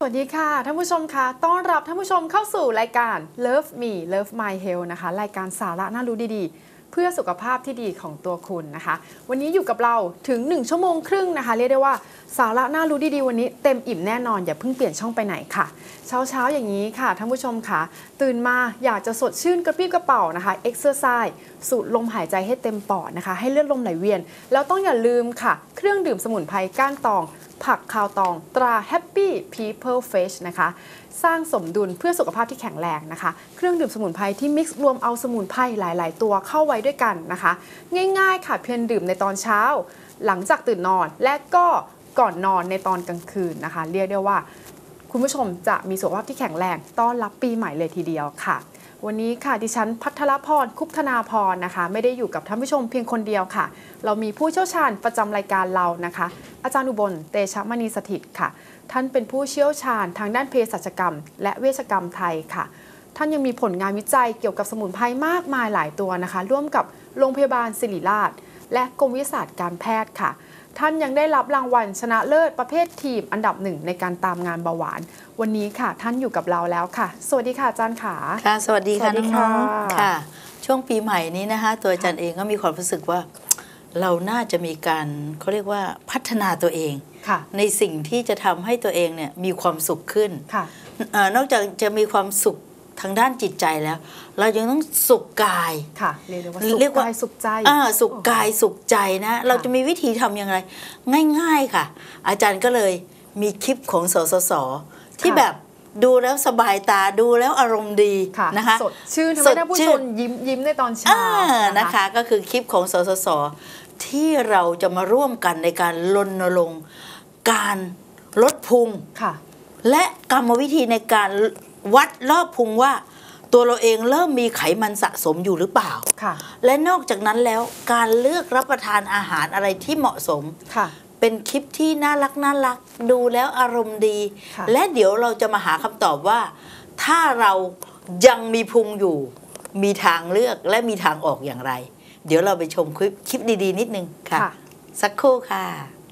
สวัสดีค่ะท่านผู้ชมค่ะต้อนรับท่านผู้ชมเข้าสู่รายการ Love Me Love My Health นะคะรายการสาระน่ารู้ดีๆเพื่อสุขภาพที่ดีของตัวคุณนะคะวันนี้อยู่กับเราถึง1ชั่วโมงครึ่งนะคะเรียกได้ว่าสาระน่ารู้ดีๆวันนี้เต็มอิ่มแน่นอนอย่าเพิ่งเปลี่ยนช่องไปไหนค่ะเช้าอย่างนี้ค่ะท่านผู้ชมค่ะตื่นมาอยากจะสดชื่นกระปรี้กระเป๋านะคะเอ็กซ์เซอร์ไซส์สูดลมหายใจให้เต็มปอดนะคะให้เลือดลมไหลเวียนแล้วต้องอย่าลืมค่ะเครื่องดื่มสมุนไพรก้านตองผักคาวตองตรา Happy People Fresh นะคะสร้างสมดุลเพื่อสุขภาพที่แข็งแรงนะคะเครื่องดื่มสมุนไพรที่มิกซ์รวมเอาสมุนไพรหลายๆตัวเข้าไว้ด้วยกันนะคะง่ายๆค่ะเพียงดื่มในตอนเช้าหลังจากตื่นนอนและก็ก่อนนอนในตอนกลางคืนนะคะเรียกได้ว่าคุณผู้ชมจะมีสุขภาพที่แข็งแรงต้อนรับปีใหม่เลยทีเดียวค่ะวันนี้ค่ะดิฉันภัทรพรคุปธนาพรนะคะไม่ได้อยู่กับท่านผู้ชมเพียงคนเดียวค่ะเรามีผู้เชี่ยวชาญประจำรายการเรานะคะอาจารย์อุบลเตชะมณีสถิตค่ะท่านเป็นผู้เชี่ยวชาญทางด้านเภสัชกรรมและเวชกรรมไทยค่ะท่านยังมีผลงานวิจัยเกี่ยวกับสมุนไพรมากมายหลายตัวนะคะร่วมกับโรงพยาบาลศิริราชและกรมวิทยาศาสตร์การแพทย์ค่ะท่านยังได้รับรางวัลชนะเลิศประเภททีมอันดับ1ในการตามงานเบาหวานวันนี้ค่ะท่านอยู่กับเราแล้วค่ะสวัสดีค่ะอาจารย์ค่ะค่ะสวัสดีค่ะน้องๆค่ะช่วงปีใหม่นี้นะคะตัวอาจารย์เองก็มีความรู้สึกว่าเราน่าจะมีการเขาเรียกว่าพัฒนาตัวเองในสิ่งที่จะทำให้ตัวเองเนี่ยมีความสุขขึ้นนอกจากจะมีความสุขทางด้านจิตใจแล้วเรายังต้องสุขกายค่ะเรียกว่าสุขใจสุขกายสุขใจนะเราจะมีวิธีทำอย่างไรง่ายๆค่ะอาจารย์ก็เลยมีคลิปของสสสที่แบบดูแล้วสบายตาดูแล้วอารมณ์ดีนะคะสดชื่นทำให้ท่านผู้ชมยิ้มในตอนเช้านะคะก็คือคลิปของสสสที่เราจะมาร่วมกันในการรณรงค์การลดพุงและกรรมวิธีในการวัดรอบพุงว่าตัวเราเองเริ่มมีไขมันสะสมอยู่หรือเปล่าและนอกจากนั้นแล้วการเลือกรับประทานอาหารอะไรที่เหมาะสมเป็นคลิปที่น่ารักดูแล้วอารมณ์ดีและเดี๋ยวเราจะมาหาคำตอบว่าถ้าเรายังมีพุงอยู่มีทางเลือกและมีทางออกอย่างไรเดี๋ยวเราไปชมคลิปดีๆนิดนึงค่ะสักครู่ค่ะ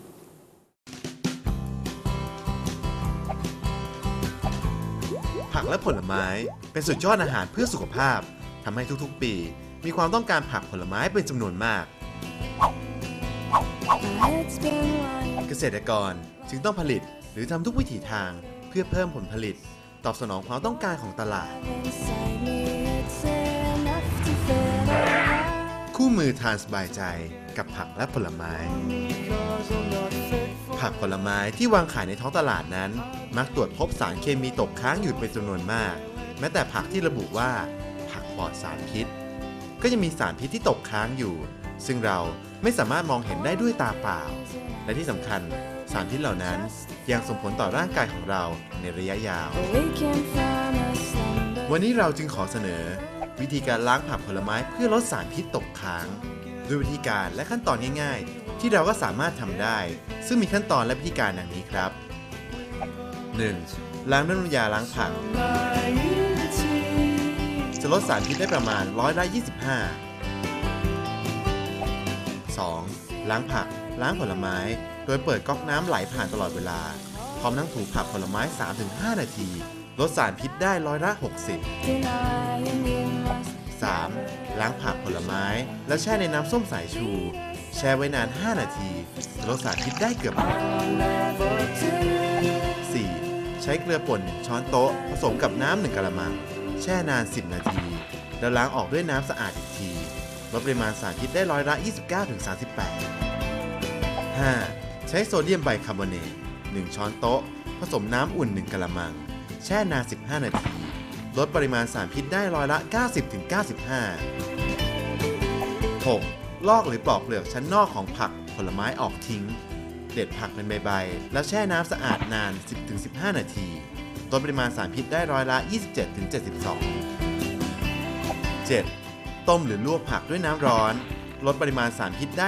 ผักและผลไม้เป็นสุดยอดอาหารเพื่อสุขภาพทำให้ทุกๆปีมีความต้องการผักผลไม้เป็นจำนวนมากเกษตรกรจึงต้องผลิตหรือทำทุกวิถีทางเพื่อเพิ่มผลผลิตตอบสนองความต้องการของตลาดคู่มือทานสบายใจกับผักและผลไม้ผักผลไม้ที่วางขายในท้องตลาดนั้นมักตรวจพบสารเคมีตกค้างอยู่เป็นจำนวนมากแม้แต่ผักที่ระบุว่าผักปลอดสารพิษก็ยังมีสารพิษที่ตกค้างอยู่ซึ่งเราไม่สามารถมองเห็นได้ด้วยตาเปล่าและที่สำคัญสารพิษเหล่านั้นยังส่งผลต่อร่างกายของเราในระยะยาววันนี้เราจึงขอเสนอวิธีการล้างผักผลไม้เพื่อลดสารพิษตกค้างด้วยวิธีการและขั้นตอนง่ายๆที่เราก็สามารถทำได้ซึ่งมีขั้นตอนและวิธีการดังนี้ครับ 1. ล้างด้วยน้ำยาล้างผักจะลดสารพิษได้ประมาณ25% 2. ล้างผักล้างผลไม้โดยเปิดก๊อกน้ำไหลผ่านตลอดเวลาพร้อมทั้งถูผักผลไม้ 3-5 นาทีลดสารพิษได้60% 3. ล้างผักผลไม้แล้วแช่ในน้ำส้มสายชูแช่ไว้นาน5นาทีลดสารพิษได้เกือบหมด 4. ใช้เกลือป่น1ช้อนโต๊ะผสมกับน้ำ1กะละมังแช่นาน10นาทีแล้วล้างออกด้วยน้ำสะอาดอีกทีลดปริมาณสารพิษได้29-38 5. ใช้โซเดียมไบคาร์บอเนต1ช้อนโต๊ะผสมน้ำอุ่น1กะละมังแช่นาน15นาทีลดปริมาณสารพิษได้90-95 6. ลอกหรือปลอกเปลือกชั้นนอกของผักผลไม้ออกทิ้งเด็ดผักเป็นใบๆแล้วแช่น้ำสะอาดนาน 10-15 นาทีลดปริมาณสารพิษได้27-72 7. ต้มหรือลวกผักด้วยน้ำร้อนลดปริมาณสารพิษได้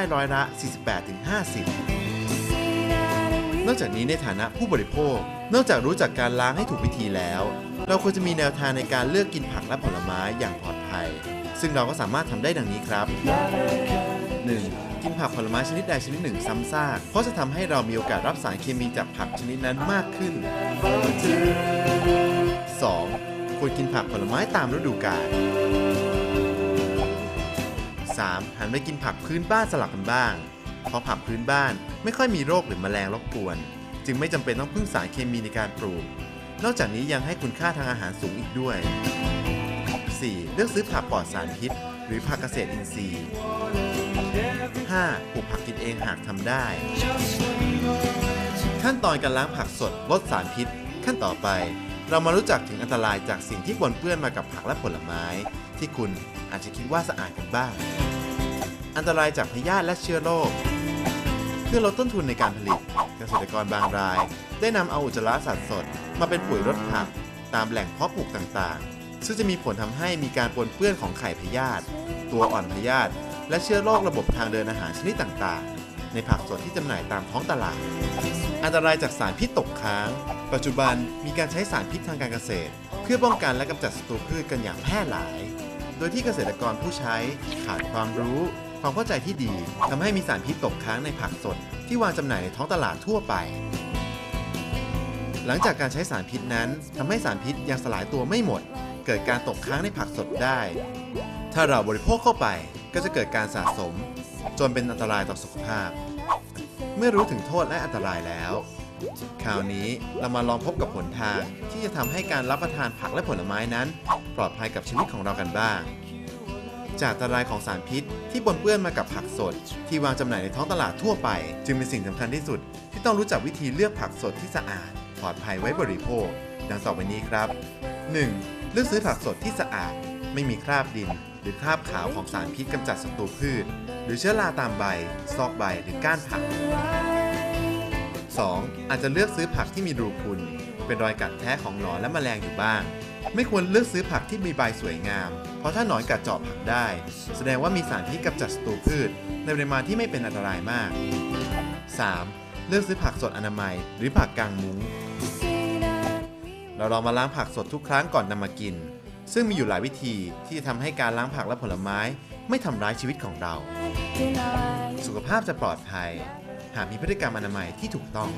48-50 นอกจากนี้ในฐานะผู้บริโภคนอกจากรู้จักการล้างให้ถูกวิธีแล้วเราควรจะมีแนวทางในการเลือกกินผักและผลไม้อย่างปลอดภัยซึ่งเราก็สามารถทำได้ดังนี้ครับ 1. กินผักผลไม้ชนิดใดชนิดหนึ่งซ้ำซากเพราะจะทำให้เรามีโอกาสรับสารเคมีจากผักชนิดนั้นมากขึ้น 2. ควรกินผักผลไม้ตามฤดูกาล 3. หันไปกินผักพื้นบ้านสลับกันบ้างเพราะผักพื้นบ้านไม่ค่อยมีโรคหรือแมลงรบกวนจึงไม่จำเป็นต้องพึ่งสารเคมีในการปลูกนอกจากนี้ยังให้คุณค่าทางอาหารสูงอีกด้วย 4. เลือกซื้อผักปลอดสารพิษหรือผักเกษตรอินทรีย์ 5. ปลูกผักกินเองหากทำได้ ขั้นตอนการล้างผักสดลดสารพิษขั้นต่อไปเรามารู้จักถึงอันตรายจากสิ่งที่ปนเปื้อนมากับผักและผลไม้ที่คุณอาจจะคิดว่าสะอาดกันบ้างอันตรายจากพยาธิและเชื้อโรคเพื่อลดต้นทุนในการผลิตเกษตรกรบางรายได้นำเอาอุจจาระสัตว์สดมาเป็นปุ๋ยรดผักตามแหล่งเพาะปลูกต่างๆซึ่งจะมีผลทำให้มีการปนเปื้อนของไข่พยาธิตัวอ่อนพยาธิและเชื้อโรคระบบทางเดินอาหารชนิดต่างๆในผักสดที่จำหน่ายตามท้องตลาดอันตรายจากสารพิษตกค้างปัจจุบันมีการใช้สารพิษทางการเกษตรเพื่อป้องกันและกำจัดศัตรูพืชกันอย่างแพร่หลายโดยที่เกษตรกรผู้ใช้ขาดความรู้ความเข้าใจที่ดีทำให้มีสารพิษตกค้างในผักสดที่วางจำหน่ายในท้องตลาดทั่วไปหลังจากการใช้สารพิษนั้นทำให้สารพิษยังสลายตัวไม่หมดเกิดการตกค้างในผักสดได้ถ้าเราบริโภคเข้าไปก็จะเกิดการสะสมจนเป็นอันตรายต่อสุขภาพเมื่อรู้ถึงโทษและอันตรายแล้วคราวนี้เรามาลองพบกับหนทางที่จะทำให้การรับประทานผักและผลไม้นั้นปลอดภัยกับชีวิตของเรากันบ้างจากอันตรายของสารพิษที่ปนเปื้อนมากับผักสดที่วางจำหน่ายในท้องตลาดทั่วไปจึงเป็นสิ่งสำคัญที่สุดที่ต้องรู้จักวิธีเลือกผักสดที่สะอาดปลอดภัยไว้บริโภคดังต่อไปนี้ครับ 1. เลือกซื้อผักสดที่สะอาดไม่มีคราบดินหรือคราบขาวของสารพิษกำจัดศัตรูพืชหรือเชื้อราตามใบซอกใบหรือก้านผัก 2. อาจจะเลือกซื้อผักที่มีรูพุนเป็นรอยกัดแท้ของหนอนและแมลงอยู่บ้างไม่ควรเลือกซื้อผักที่มีใบสวยงามเพราะถ้าหนอนกัดเจาะผักได้แสดงว่ามีสารพิษกำจัดศัตรูพืชในปริมาณที่ไม่เป็นอันตรายมาก 3. เลือกซื้อผักสดอนามัยหรือผักกางมุ้งเราลองมาล้างผักสดทุกครั้งก่อนนำมากินซึ่งมีอยู่หลายวิธีที่จะทำให้การล้างผักและผลไม้ไม่ทำร้ายชีวิตของเราสุขภาพจะปลอดภัยหากมีพฤติกรรมอนามัยที่ถูกต้อง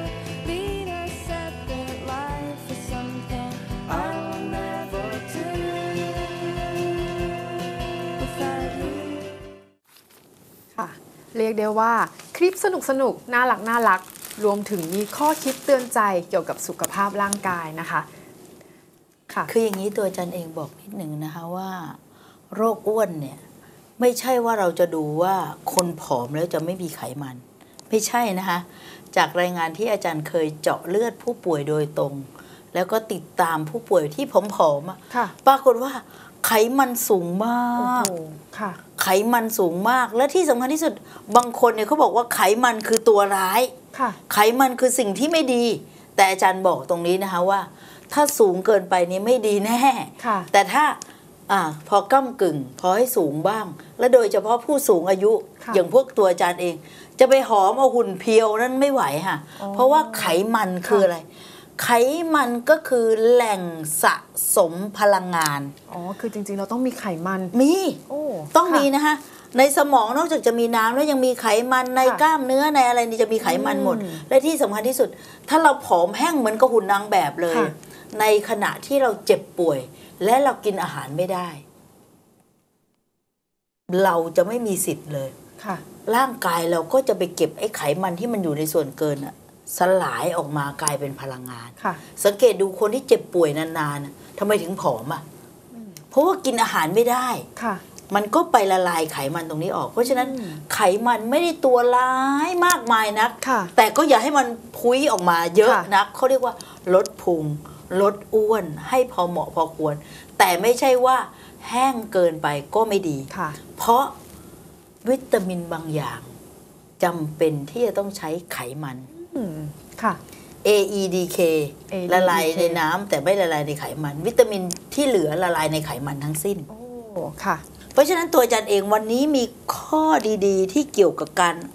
ค่ะเรียกได้ว่าคลิปสนุกๆน่ารักรวมถึงมีข้อคิดเตือนใจเกี่ยวกับสุขภาพร่างกายนะคะค่ะคืออย่างนี้ตัวอาจารย์เองบอกนิดหนึ่งนะคะว่าโรคอ้วนเนี่ยไม่ใช่ว่าเราจะดูว่าคนผอมแล้วจะไม่มีไขมันไม่ใช่นะคะจากรายงานที่อาจารย์เคยเจาะเลือดผู้ป่วยโดยตรงแล้วก็ติดตามผู้ป่วยที่ผอมๆปรากฏว่าไขมันสูงมากไขมันสูงมากและที่สำคัญที่สุดบางคนเนี่ยเขาบอกว่าไขมันคือตัวร้ายไขมันคือสิ่งที่ไม่ดีแต่อาจารย์บอกตรงนี้นะคะว่าถ้าสูงเกินไปนี่ไม่ดีแน่แต่ถ้าพอก้ำกึ่งพอให้สูงบ้างและโดยเฉพาะผู้สูงอายุอย่างพวกตัวอาจารย์เองจะไปหอมเอาหุ่นเพียวนั่นไม่ไหวค่ะเพราะว่าไขมันคืออะไรไขมันก็คือแหล่งสะสมพลังงานคือจริงๆเราต้องมีไขมันมีต้องมีนะคะในสมองนอกจากจะมีน้ำแล้วยังมีไขมันในกล้ามเนื้อในอะไรนี่จะมีไขมันหมดและที่สำคัญที่สุดถ้าเราผอมแห้งเหมือนกับหุ่นนางแบบเลยในขณะที่เราเจ็บป่วยและเรากินอาหารไม่ได้เราจะไม่มีสิทธิ์เลยร่างกายเราก็จะไปเก็บไอ้ไขมันที่มันอยู่ในส่วนเกินสลายออกมากลายเป็นพลังงานสังเกตดูคนที่เจ็บป่วยนานๆทำไมถึงผอมเพราะว่ากินอาหารไม่ได้มันก็ไปละลายไขมันตรงนี้ออกเพราะฉะนั้นไขมันไม่ได้ตัวร้ายมากมายนักแต่ก็อย่าให้มันพุ้ยออกมาเยอะนักเขาเรียกว่าลดพุงลดอ้วนให้พอเหมาะพอควรแต่ไม่ใช่ว่าแห้งเกินไปก็ไม่ดีเพราะวิตามินบางอย่างจำเป็นที่จะต้องใช้ไขมันAEDK ละลายในน้ำแต่ไม่ละลายในไขมันวิตามินที่เหลือละลายในไขมันทั้งสิ้นเพราะฉะนั้นตัวอาจารย์เองวันนี้มีข้อดีๆที่เกี่ยวกับการรับประ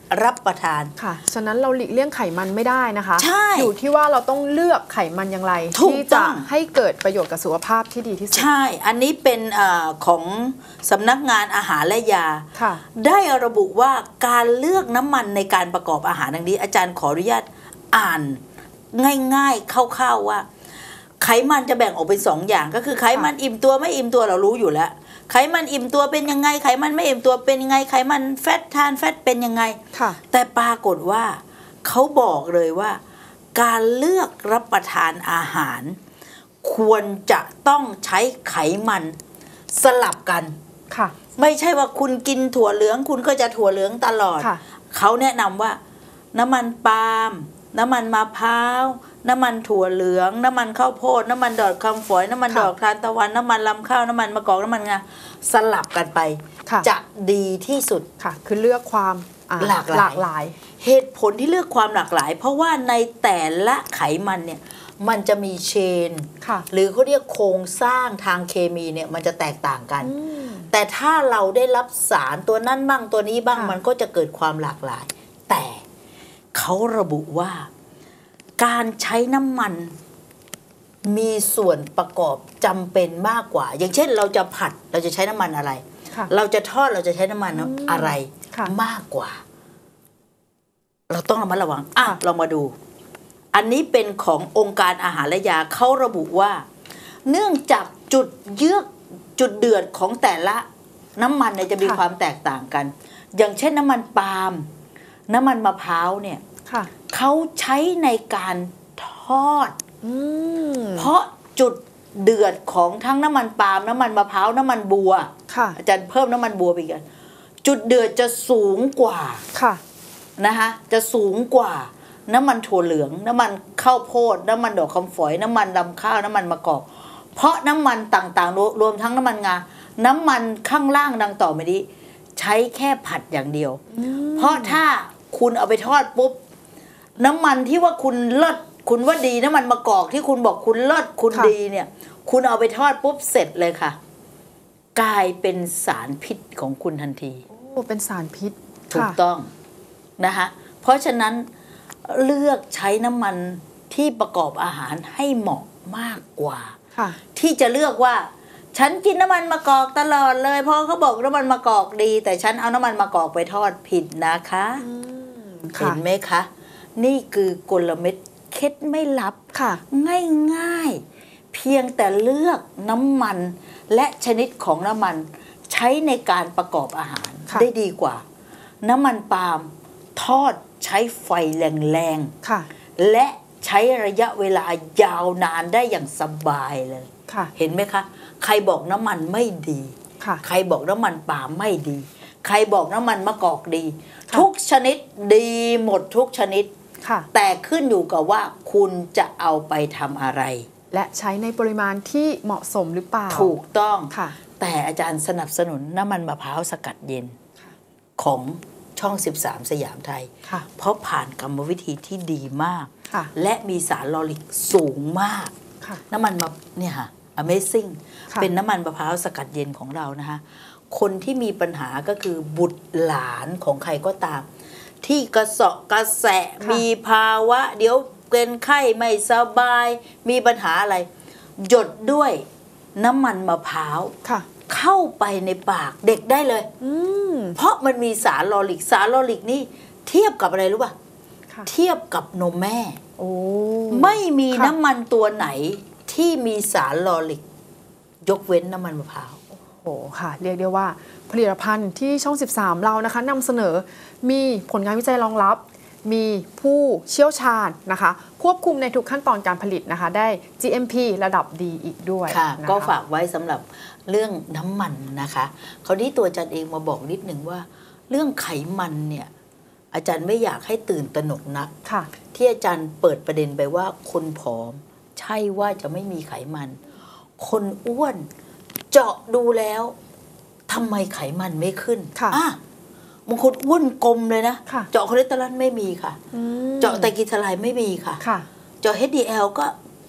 ประทานค่ะฉะนั้นเราหลีกเลี่ยงไขมันไม่ได้นะคะใช่อยู่ที่ว่าเราต้องเลือกไขมันอย่างไรถูกที่ต้จะองให้เกิดประโยชน์กับสุขภาพที่ดีที่สุดใช่อันนี้เป็นของสำนักงานอาหารและยาค่ะได้ระบุว่าการเลือกน้ำมันในการประกอบอาหารดังนี้อาจารย์ขออนุญาตอ่านง่ายๆคร่าวๆว่า ไขมันจะแบ่งออกเป็น2 อย่างก็คือไขมันอิ่มตัวไม่อิ่มตัวเรารู้อยู่แล้วไขมันอิ่มตัวเป็นยังไงไขมันไม่อิ่มตัวเป็นยังไงไขมันแฟตทานแฟตเป็นยังไงค่ะแต่ปรากฏว่าเขาบอกเลยว่า การเลือกรับประทานอาหาร ควรจะต้องใช้ไขมันสลับกันค่ะไม่ใช่ว่าคุณกินถั่วเหลืองคุณก็จะถั่วเหลืองตลอดค่ะเขาแนะนำว่า น้ำมันปาล์มน้ำมันมะพร้าวน้ำมันถั่วเหลืองน้ำมันข้าวโพดน้ำมันดอกคำฝอยน้ำมันดอกทานตะวันน้ำมันลำข้าวน้ำมันมะกอกน้ำมันงาสลับกันไปค่ะจะดีที่สุดค่ะ คือเลือกความหลากหลาย เหตุผลที่เลือกความหลากหลาย เพราะว่าในแต่ละไขมันเนี่ยมันจะมีเชนค่ะหรือเขาเรียกโครงสร้างทางเคมีเนี่ยมันจะแตกต่างกันอืมแต่ถ้าเราได้รับสารตัวนั้นบ้างตัวนี้บ้างค่ะมันก็จะเกิดความหลากหลาย แต่เขาระบุว่า การใช้น้ำมันมีส่วนประกอบจำเป็นมากกว่า อย่างเช่นเราจะผัดเราจะใช้น้ำมันอะไรค่ะเราจะทอดเราจะใช้น้ำมันอะไรค่ะมากกว่า เราต้องระมัดระวังอ่ะค่ะเรามาดู อันนี้เป็นขององค์การอาหารและยาเขาระบุว่า เนื่องจากจุดเยือกจุดเดือดของแต่ละน้ำมันเนี่ยจะมีความแตกต่างกัน อย่างเช่นน้ำมันปาล์มน้ำมันมะพร้าวเนี่ยค่ะเขาใช้ในการทอดอืมเพราะจุดเดือดของทั้งน้ำมันปาล์มน้ำมันมะพร้าวน้ำมันบัวค่ะอาจารย์เพิ่มน้ำมันบัวไปอีกอันจุดเดือดจะสูงกว่าค่ะนะคะจะสูงกว่าน้ำมันถั่วเหลืองน้ำมันข้าวโพดน้ำมันดอกคำฝอยน้ำมันลำข้าวน้ำมันมะกอกเพราะน้ำมันต่างๆรวมทั้งน้ำมันงาน้ำมันข้างล่างดังต่อไปนี้ใช้แค่ผัดอย่างเดียว เพราะถ้าคุณเอาไปทอดปุ๊บน้ำมันที่ว่าคุณเลิศคุณว่าดีน้ำมันมะกอกที่คุณบอกคุณเลิศคุณค่ะดีเนี่ยคุณเอาไปทอดปุ๊บเสร็จเลยค่ะ กลายเป็นสารพิษของคุณทันทีโอ้เป็นสารพิษถูกค่ะต้องนะคะเพราะฉะนั้นเลือกใช้น้ำมันที่ประกอบอาหารให้เหมาะมากกว่าค่ะที่จะเลือกว่า ฉันกินน้ำมันมะกอกตลอดเลยเพราะเขาบอกน้ำมันมะกอกดี แต่ฉันเอาน้ำมันมะกอกไปทอดผิดนะคะค่ะเห็นไหมคะ นี่คือกลเม็ดเคล็ดไม่ลับค่ะง่ายๆ เพียงแต่เลือกน้ำมันและชนิดของน้ำมันใช้ในการประกอบอาหารค่ะได้ดีกว่า น้ำมันปาล์มทอดใช้ไฟแรงค่ะๆ และใช้ระยะเวลายาวนานได้อย่างสบายเลยค่ะเห็นไหมคะ ใครบอกน้ำมันไม่ดีค่ะใครบอกน้ำมันปาล์มไม่ดี ใครบอกน้ำมันมะกอกดีค่ะทุกชนิดดีหมดทุกชนิดค่ะแต่ขึ้นอยู่กับว่าคุณจะเอาไปทำอะไรและใช้ในปริมาณที่เหมาะสมหรือเปล่าถูกต้องค่ะแต่อาจารย์สนับสนุนน้ำมันมะพร้าวสกัดเย็นค่ะของช่อง 13 สยามไทยค่ะเพราะผ่านกรรมวิธีที่ดีมากค่ะและมีสารลอริกสูงมากค่ะน้ำมันมะเนี่ยค่ะ Amazing ค่ะเป็นน้ำมันมะพร้าวสกัดเย็นของเรานะคะ คนที่มีปัญหาก็คือบุตรหลานของใครก็ตาม ที่กระเสาะกระแสะค่ะมีภาวะ เดี๋ยวเป็นไข้ไม่สบาย มีปัญหาอะไร หยดด้วยน้ำมันมะพร้าวค่ะเข้าไปในปากเด็กได้เลยอืมเพราะมันมีสารลอริกสารลอริกนี่เทียบกับอะไรรู้ป่ะค่ะเทียบกับนมแม่โอ้ไม่มีค่ะน้ำมันตัวไหนที่มีสารลอริก ยกเว้นน้ำมันมะพร้าวโอ้ค่ะ เรียกได้ว่าผลิตภัณฑ์ที่ช่อง 13 เรานะคะนำเสนอมีผลงานวิจัยรองรับ มีผู้เชี่ยวชาญนะคะ ควบคุมในทุกขั้นตอนการผลิตนะคะ ได้ GMP ระดับดีอีกด้วยค่ะนะคะก็ฝากไว้สำหรับเรื่องน้ำมันนะคะคราวนี้ตัวอาจารย์เองมาบอกนิดหนึ่งว่า เรื่องไขมันเนี่ยอาจารย์ไม่อยากให้ตื่นตระหนกนักค่ะที่อาจารย์เปิดประเด็นไปว่าคนผอม ใช่ว่าจะไม่มีไขมัน คนอ้วนเจาะดูแล้วทำไมไขมันไม่ขึ้นค่ะอ่ะบางคนอ้วนกลมเลยนะค่ะเจาะคอเลสเตอรอลไม่มีค่ะอืมเจาะไตรกลีเซอไรด์ไม่มีค่ะค่ะเจาะ HDL ก็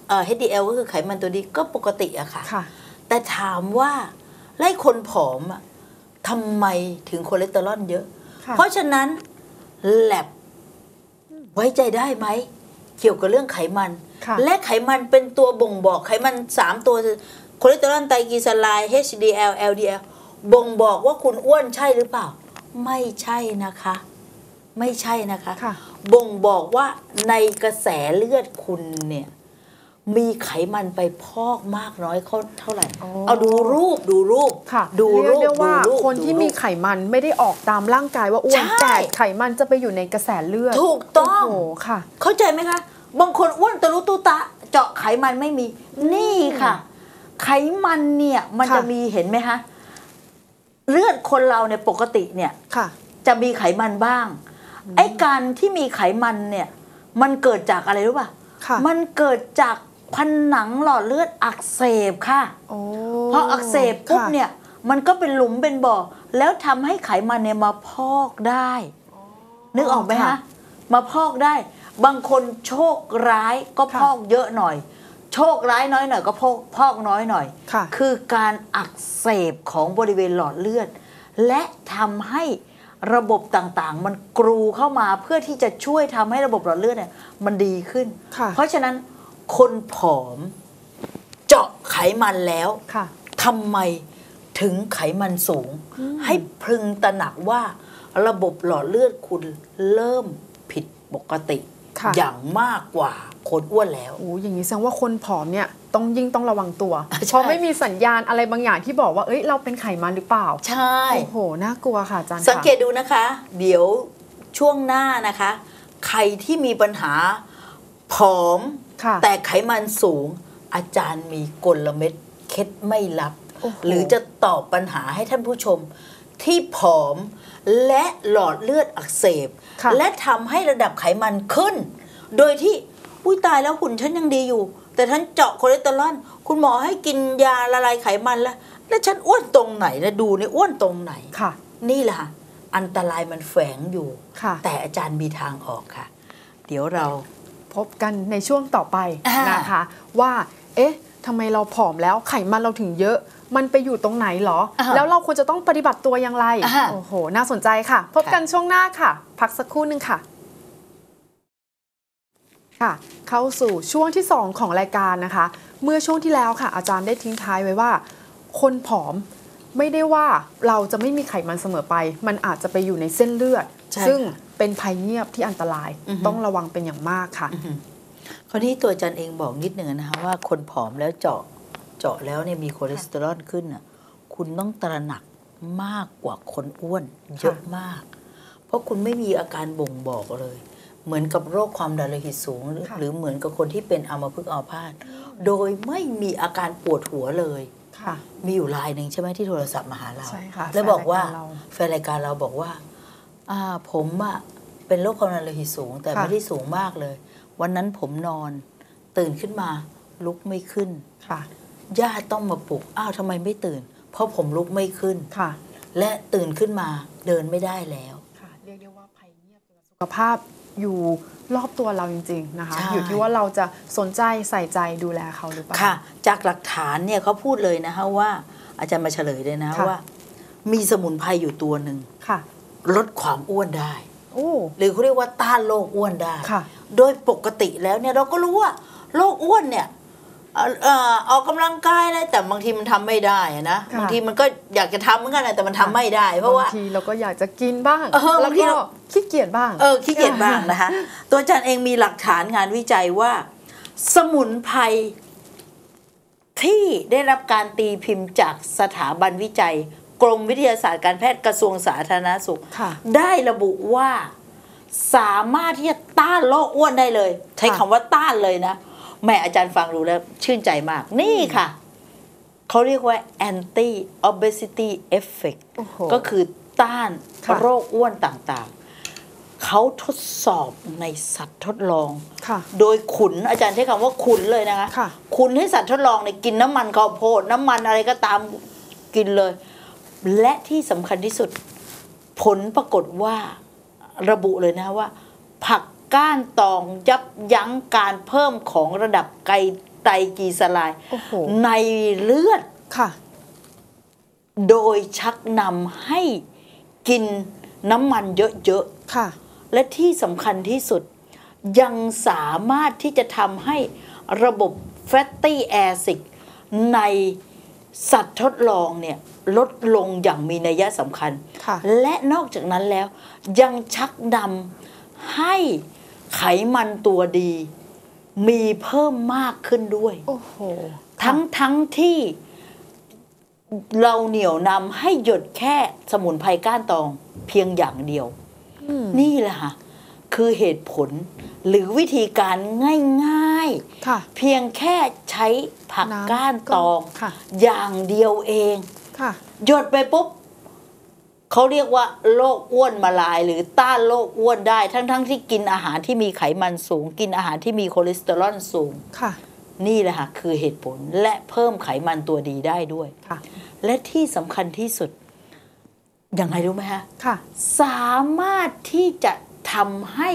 HDL ก็คือไขมันตัวดีก็ปกติอะค่ะค่ะแต่ถามว่าไล่คนผอมอะทำไมถึงคอเลสเตอรอลเยอะค่ะเพราะฉะนั้นแลบไว้ใจได้ไหมเกี่ยวกับเรื่องไขมันค่ะและไขมันเป็นตัวบ่งบอกไขมัน3ตัวคอเลสเตอรอลไตรกลีเซอไรด์ HDL LDL บ่งบอกว่าคุณอ้วนใช่หรือเปล่าไม่ใช่นะคะไม่ใช่นะคะค่ะบ่งบอกว่าในกระแสเลือดคุณเนี่ยมีไขมันไปพอกมากน้อยเท่าไหร่อ๋อเอาดูรูปค่ะดูเรียรูกปได้ว่าดูรูปคนที่มีไขมันไม่ได้ออกตามร่างกายว่าอ้วนใช่แต่ไขมันจะไปอยู่ในกระแสเลือดถูกต้องโอ้โหค่ะเข้าใจไหมคะ บางคนอ้วนตะลุตุตะ เจาะไขมันไม่มี นี่ค่ะ ไขมันเนี่ยมันค่ะจะมีเห็นไหมคะ เลือดคนเราเนี่ยปกติเนี่ยค่ะจะมีไขมันบ้าง ไอ้การที่มีไขมันเนี่ย มันเกิดจากอะไรรู้ป่ะค่ะมันเกิดจากผนังหลอดเลือดอักเสบค่ะโอ้พออักเสบปุ๊บค่ะเนี่ย มันก็เป็นหลุมเป็นบ่อ แล้วทำให้ไขมันเนี่ยมาพอกได้ นึกออกไหมค่ะคะมาพอกได้ บางคนโชคร้ายก็ค่ะพอกเยอะหน่อย โชคร้ายน้อยหน่อยก็พอกน้อยหน่อยค่ะคือการอักเสบของบริเวณหลอดเลือด และทำให้ระบบต่างๆ มันกรูเข้ามาเพื่อที่จะช่วยทำให้ระบบหลอดเลือดเนี่ยมันดีขึ้นค่ะเพราะฉะนั้นคนผอมเจาะไขมันแล้วค่ะทำไมถึงไขมันสูง ให้พึงตระหนักว่าระบบหลอดเลือดคุณเริ่มผิดปกติค่ะอย่างมากกว่าคนอ้วนแล้วโอ้อย่างนี้แสดงว่าคนผอมเนี่ยต้องระวังตัวใช่เพราะไม่มีสัญญาณอะไรบางอย่างที่บอกว่าเอ้ยเราเป็นไขมันหรือเปล่าใช่โอ้โหน่ากลัวค่ะอาจารย์สังเกตดูนะคะ เดี๋ยวช่วงหน้านะคะ ใครที่มีปัญหาผอมค่ะแต่ไขมันสูง อาจารย์มีกลเม็ดเคล็ดไม่ลับโอ้โหหรือจะตอบปัญหาให้ท่านผู้ชม ที่ผอมและหลอดเลือดอักเสบค่ะและทำให้ระดับไขมันขึ้น โดยที่อุ้ยตายแล้วหุ่นฉันยังดีอยู่ แต่ฉันเจาะคอเลสเตอรอลคุณหมอให้กินยาละลายไขมันแล้วฉันอ้วนตรงไหนนะดูในอ้วนตรงไหนค่ะนี่แหละค่ะอันตรายมันแฝงอยู่ค่ะแต่อาจารย์มีทางออกค่ะ เดี๋ยวเราพบกันในช่วงต่อไปอ่านนะคะ ว่าเอ๊ะทำไมเราผอมแล้วไขมันเราถึงเยอะ มันไปอยู่ตรงไหนหรอ แล้วเราควรจะต้องปฏิบัติตัวอย่างไร โอ้โห น่าสนใจค่ะ พบกันช่วงหน้าค่ะ พักสักครู่หนึ่งค่ะ ค่ะ เข้าสู่ช่วงที่ 2 ของรายการนะคะ เมื่อช่วงที่แล้วค่ะ อาจารย์ได้ทิ้งท้ายไว้ว่า คนผอมไม่ได้ว่าเราจะไม่มีไขมันเสมอไป มันอาจจะไปอยู่ในเส้นเลือดใช่ซึ่งเป็นภัยเงียบที่อันตรายอือฮึต้องระวังเป็นอย่างมากค่ะคราวนี้ตัวอาจารย์เองบอกนิดหนึ่งนะคะว่าคนผอมแล้วเจาะแล้วเนี่ยมีคอเลสเตอรอลขึ้นน่ะคุณต้องตระหนักมากกว่าคนอ้วนเยอะมาก เพราะคุณไม่มีอาการบ่งบอกเลย เหมือนกับโรคความดันโลหิตสูงค่ะหรือเหมือนกับคนที่เป็นอัมพฤกษ์อัมพาตโดยไม่มีอาการปวดหัวเลยค่ะมีอยู่รายหนึ่งใช่ไหมที่โทรศัพท์มาหาเราใช่ค่ะแล้วบอกว่าแฟนรายการเราแฟนรายการเราบอกว่าผมอะเป็นโรคความดันโลหิตสูง แต่ค่ะไม่ได้สูงมากเลย วันนั้นผมนอนตื่นขึ้นมาลุกไม่ขึ้นค่ะญาติต้องมาปลุกอ้าวทำไมไม่ตื่น เพราะผมลุกไม่ขึ้นค่ะและตื่นขึ้นมาเดินไม่ได้แล้วค่ะ เรียกได้ว่าภัยเงียบเกี่ยวกับสุขภาพอยู่รอบตัวเราจริง ๆ นะคะใช่อยู่ที่ว่าเราจะสนใจใส่ใจดูแลเขาหรือเปล่าค่ะ จากหลักฐานเนี่ยเขาพูดเลยนะคะว่า อาจารย์มาเฉลยเลยนะค่ะว่า มีสมุนไพรอยู่ตัวหนึ่งค่ะลดความอ้วนได้โอ้หรือเขาเรียกว่าต้านโรคอ้วนได้ค่ะโดยปกติแล้วเนี่ยเราก็รู้ว่าโรคอ้วนเนี่ยออกกำลังกายอะไรแต่บางทีมันทำไม่ได้อะนะค่ะบางทีมันก็อยากจะทำเหมือนกันนะแต่มันทำไม่ได้ เพราะว่าบางทีเราก็อยากจะกินบ้างบางทีแล้วก็เราขี้เกียจบ้างขี้เกียจบ้างนะคะ ตัวอาจารย์เองมีหลักฐานงานวิจัยว่า สมุนไพรที่ได้รับการตีพิมพ์จากสถาบันวิจัย กรมวิทยาศาสตร์การแพทย์กระทรวงสาธารณสุขค่ะได้ระบุว่าสามารถที่จะต้านโรคอ้วนได้เลย ใช้คำว่าต้านเลยนะแม่อาจารย์ฟังดูแล้วชื่นใจมาก นี่ค่ะ เขาเรียกว่า anti obesity effect โอ้โหก็คือต้านค่ะโรคอ้วนต่างๆ เขาทดสอบในสัตว์ทดลองค่ะโดยขุนอาจารย์ใช้คำว่าขุนเลยนะคะค่ะขุนให้สัตว์ทดลองเนี่ยกินน้ำมันข้าวโพดน้ำมันอะไรก็ตามกินเลย และที่สำคัญที่สุด ผลปรากฏว่าระบุเลยนะว่า ผักก้านตองยับยั้งการเพิ่มของระดับไตรกลีเซอไรด์โอ้โหในเลือดค่ะโดยชักนำให้กินน้ำมันเยอะค่ะและที่สำคัญที่สุดยังสามารถที่จะทำให้ระบบ fatty acid ในสัตว์ทดลองเนี่ยลดลงอย่างมีนัยสำคัญและนอกจากนั้นแล้วยังชักนำให้ไขมันตัวดีมีเพิ่มมากขึ้นด้วยโอ้โหทั้งที่เราเหนี่ยวนำให้หยดแค่สมุนไพรก้านตองเพียงอย่างเดียวนี่แหละค่ะคือเหตุผลหรือวิธีการง่ายๆเพียงแค่ใช้ผักก้านตองอย่างเดียวเองหยดไปปุ๊บเขาเรียกว่าโรคอ้วนมาลายหรือต้านโรคอ้วนได้ทั้งที่กินอาหารที่มีไขมันสูงกินอาหารที่มีคอเลสเตอรอลสูงนี่แหละค่ะคือเหตุผลและเพิ่มไขมันตัวดีได้ด้วยและที่สำคัญที่สุดยังไงรู้ไหมคะสามารถที่จะทำให้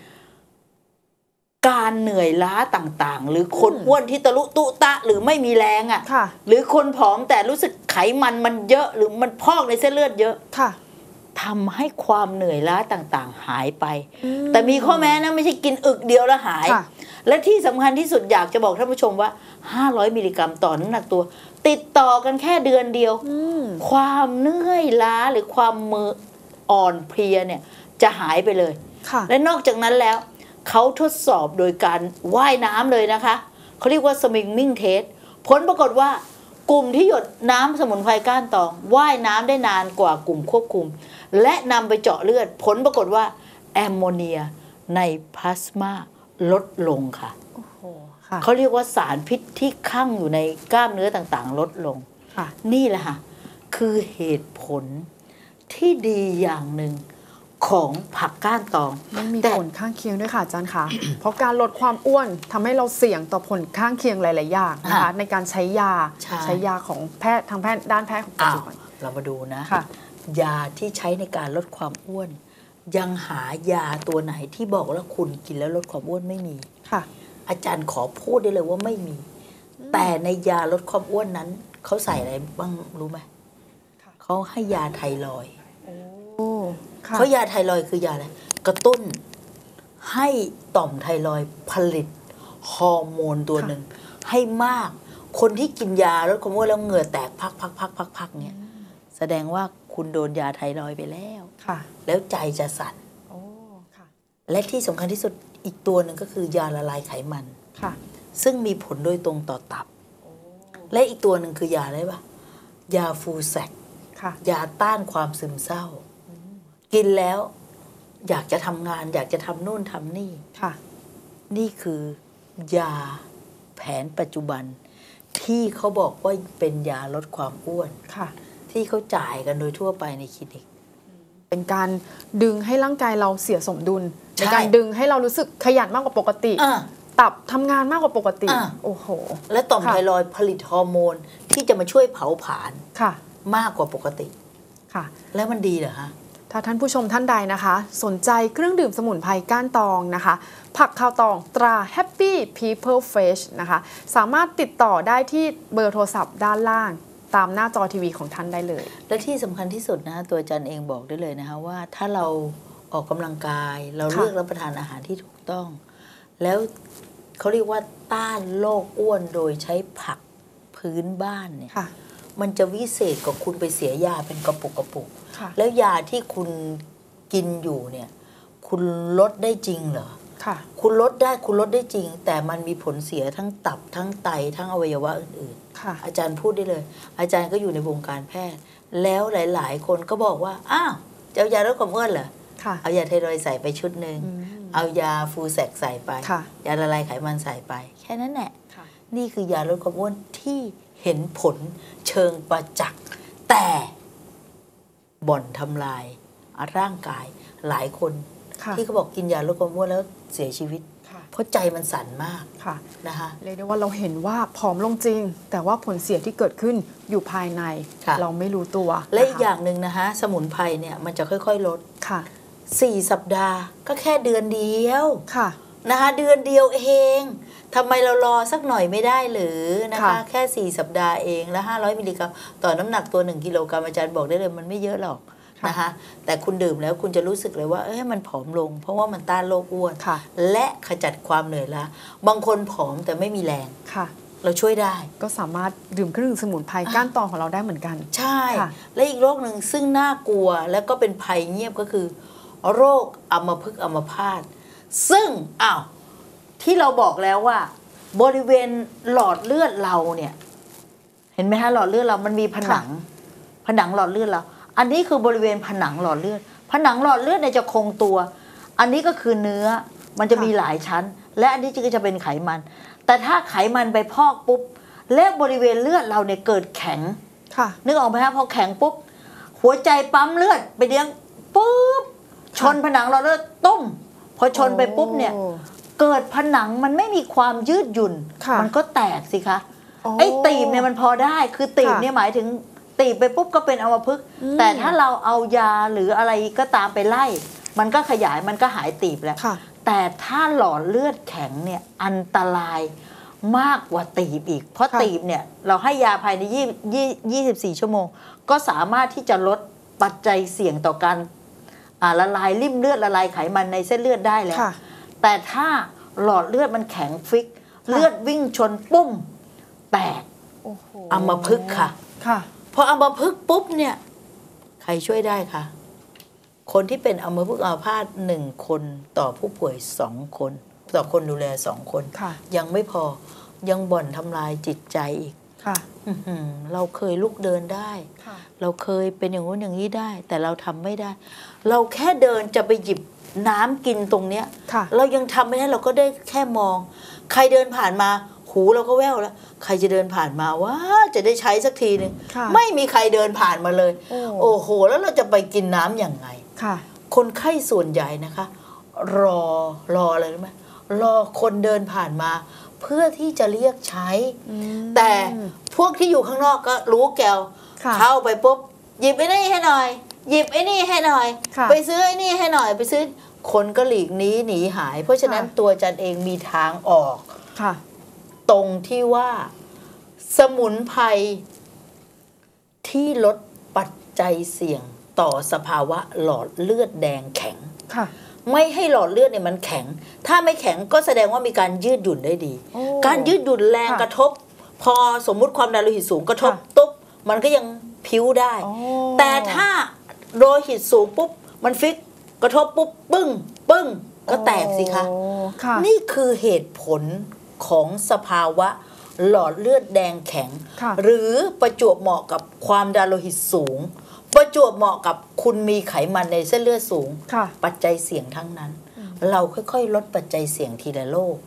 การเหนื่อยล้าต่างๆหรือคนอ้วนที่ตะลุตุตะหรือไม่มีแรงอ่ะหรือคนผอมแต่รู้สึกไขมันเยอะหรือมันพอกในเส้นเลือดเยอะทำให้ความเหนื่อยล้าต่างๆหายไปแต่มีข้อแม้นะไม่ใช่กินอึกเดียวแล้วหายและที่สำคัญที่สุดอยากจะบอกท่านผู้ชมว่า500มิลลิกรัมต่อน้ำหนักตัวติดต่อกันแค่เดือนเดียวความเหนื่อยล้าหรือความมืออ่อนเพลียเนี่ยจะหายไปเลยและนอกจากนั้นแล้วเขาทดสอบโดยการว่ายน้ำเลยนะคะเขาเรียกว่า swimming test ผลปรากฏว่ากลุ่มที่หยดน้ำสมุนไพรก้านตองว่ายน้ำได้นานกว่ากลุ่มควบคุมและนำไปเจาะเลือดผลปรากฏว่าแอมโมเนียในพลาสมาลดลงค่ะเขาเรียกว่าสารพิษที่คั่งอยู่ในกล้ามเนื้อต่างๆลดลงนี่แหละค่ะคือเหตุผลที่ดีอย่างหนึ่งของผักก้านตองมันมีผลข้างเคียงด้วยค่ะอาจารย์คะ เพราะการลดความอ้วนทำให้เราเสี่ยงต่อผลข้างเคียงหลายๆอย่างนะคะในการใช้ยาของแพทย์ทางด้านแพทย์ของปัจจุบันเรามาดูนะยาที่ใช้ในการลดความอ้วนยังหายาตัวไหนที่บอกว่าคุณกินแล้วลดความอ้วนไม่มีค่ะอาจารย์ขอพูดได้เลยว่าไม่มีแต่ในยาลดความอ้วนนั้นเขาใส่อะไรบ้างรู้ไหมเขาให้ยาไทรอยด์เขายาไทรอยด์คือยาอะไรกระตุ้นให้ต่อมไทรอยด์ผลิตฮอร์โมนตัวหนึ่งให้มากคนที่กินยาลดความอ้วนแล้วเหงื่อแตกพักเนี่ยแสดงว่าคุณโดนยาไทรอยด์ไปแล้วแล้วใจจะสั่นและที่สำคัญที่สุดอีกตัวหนึ่งก็คือยาละลายไขมันซึ่งมีผลโดยตรงต่อตับและอีกตัวหนึ่งคือยาอะไรปะยาฟูแซกยาต้านความซึมเศร้ากินแล้วอยากจะทำงานอยากจะทำนู่นทำนี่นี่คือยาแผนปัจจุบันที่เขาบอกว่าเป็นยาลดความอ้วนที่เขาจ่ายกันโดยทั่วไปในคลินิกเป็นการดึงให้ร่างกายเราเสียสมดุลในการดึงให้เรารู้สึกขยันมากกว่าปกติตับทำงานมากกว่าปกติโอ้โหและต่อมไทรอยด์ผลิตฮอร์โมนที่จะมาช่วยเผาผลาญมากกว่าปกติแล้วมันดีเหรอคะถ้าท่านผู้ชมท่านใดนะคะสนใจเครื่องดื่มสมุนไพรก้านตองนะคะผักข้าวตองตรา Happy People Fresh นะคะสามารถติดต่อได้ที่เบอร์โทรศัพท์ด้านล่างตามหน้าจอทีวีของท่านได้เลยและที่สำคัญที่สุดนะตัวอาจารย์เองบอกได้เลยนะคะว่าถ้าเราออกกำลังกายเราเลือกรับประทานอาหารที่ถูกต้องแล้วเขาเรียกว่าต้านโรคอ้วนโดยใช้ผักพื้นบ้านเนี่ยมันจะวิเศษกว่าคุณไปเสียยาเป็นกระปุกแล้วยาที่คุณกินอยู่เนี่ยคุณลดได้จริงเหรอคุณลดได้จริงแต่มันมีผลเสียทั้งตับทั้งไตทั้งอวัยวะอื่นๆอาจารย์พูดได้เลยอาจารย์ก็อยู่ในวงการแพทย์แล้วหลายๆคนก็บอกว่าอ้าวจะเอายาลดความอ้วนเหรอเอายาไทรอยด์ใส่ไปชุดหนึ่งเอายาฟูแซกใส่ไปยาละลายไขมันใส่ไปแค่นั้นแหละนี่คือยาลดความอ้วนที่เห็นผลเชิงประจักษ์แต่บ่อนทำลายร่างกายหลายคนที่เขาบอกกินยาลดความอ้วนแล้วเสียชีวิตเพราะใจมันสั่นมากนะคะเรียกได้ว่าเราเห็นว่าผอมลงจริงแต่ว่าผลเสียที่เกิดขึ้นอยู่ภายในเราไม่รู้ตัวและอีกอย่างหนึ่งนะคะสมุนไพรเนี่ยมันจะค่อยๆลด4 สัปดาห์ก็แค่เดือนเดียวนะคะเดือนเดียวเองทำไมเรารอสักหน่อยไม่ได้หรือนะคะแค่4 สัปดาห์เองแล้ว500มิลลิกรัมต่อน้ำหนักตัว1 กิโลกรัมอาจารย์บอกได้เลยมันไม่เยอะหรอกนะคะแต่คุณดื่มแล้วคุณจะรู้สึกเลยว่ามันผอมลงเพราะว่ามันต้านโรคอ้วนและขจัดความเหนื่อยล้าบางคนผอมแต่ไม่มีแรงเราช่วยได้ก็สามารถดื่มเครื่องดื่มสมุนไพรก้านตองของเราได้เหมือนกันใช่และอีกโรคหนึ่งซึ่งน่ากลัวแล้วก็เป็นภัยเงียบก็คือโรคอัมพฤกษ์อัมพาตซึ่งที่เราบอกแล้วว่าบริเวณหลอดเลือดเราเนี่ยเห็นไหมคะหลอดเลือดเรามันมีผนังหลอดเลือดเราอันนี้คือบริเวณผนังหลอดเลือดผนังหลอดเลือดเนี่ยจะคงตัวอันนี้ก็คือเนื้อมันจะมีหลายชั้นและอันนี้ก็จะเป็นไขมันแต่ถ้าไขมันไปพอกปุ๊บและบริเวณเลือดเราเนี่ยเกิดแข็งนึกออกไหมคะพอแข็งปุ๊บหัวใจปั๊มเลือดไปเลี้ยงปุ๊บชนผนังหลอดเลือดตุ้มพอชนไปปุ๊บเนี่ยเกิดผนังมันไม่มีความยืดหยุ่นมันก็แตกสิคะไอ้ตีบเนี่ยมันพอได้คือตีบเนี่ยหมายถึงตีบไปปุ๊บก็เป็นอัมพฤกษ์แต่ถ้าเราเอายาหรืออะไรก็ตามไปไล่มันก็ขยายมันก็หายตีบแล้วแต่ถ้าหลอดเลือดแข็งเนี่ยอันตรายมากกว่าตีบอีกเพราะตีบเนี่ยเราให้ยาภายใน24 ชั่วโมงก็สามารถที่จะลดปัจจัยเสี่ยงต่อการละลายริ่มเลือดละลายไขมันในเส้นเลือดได้แล้วแต่ถ้าหลอดเลือดมันแข็งฟิกเลือดวิ่งชนปุ้มแตกอัมพฤกษ์ค่ะพออัมพฤกษ์ปุ๊บเนี่ยใครช่วยได้คะคนที่เป็นอัมพฤกษ์อัมพาต1 คนต่อผู้ป่วย2 คนต่อคนดูแล2 คนยังไม่พอยังบ่อนทำลายจิตใจอีกเราเคยลุกเดินได้เราเคยเป็นอย่างนู้นอย่างนี้ได้แต่เราทำไม่ได้เราแค่เดินจะไปหยิบน้ำกินตรงเนี้ยเรายังทำไม่ได้เราก็ได้แค่มองใครเดินผ่านมาหูเราก็แว่วแล้วใครจะเดินผ่านมาว่าจะได้ใช้สักทีนึงไม่มีใครเดินผ่านมาเลยโอ้โหแล้วเราจะไปกินน้ำอย่างไงคนไข้ส่วนใหญ่นะคะรออะไรรู้ไหมรอคนเดินผ่านมาเพื่อที่จะเรียกใช้แต่พวกที่อยู่ข้างนอกก็รู้แกวเข้าไปปุ๊บหยิบไอ้นี่ให้หน่อยหยิบไอ้นี่ให้หน่อยไปซื้อไอ้นี่ให้หน่อยไปซื้อคนก็หลีกหนีหายเพราะฉะนั้นตัวจันเองมีทางออกตรงที่ว่าสมุนไพรที่ลดปัจจัยเสี่ยงต่อสภาวะหลอดเลือดแดงแข็งไม่ให้หลอดเลือดเนี่ยมันแข็งถ้าไม่แข็งก็แสดงว่ามีการยืดหยุ่นได้ดีการยืดหยุ่นแรงกระทบพอสมมุติความดันโลหิตสูงกระทบตุ๊บมันก็ยังพิ้วได้แต่ถ้าโลหิตสูงปุ๊บมันฟิกกระทบปุ๊บปึ้งก็แตกสิคะนี่คือเหตุผลของสภาวะหลอดเลือดแดงแข็งหรือประจวบเหมาะกับความดันโลหิตสูงประจวบเหมาะกับคุณมีไขมันในเส้นเลือดสูงปัจจัยเสี่ยงทั้งนั้นเราค่อยๆลดปัจจัยเสี่ยงทีละโรค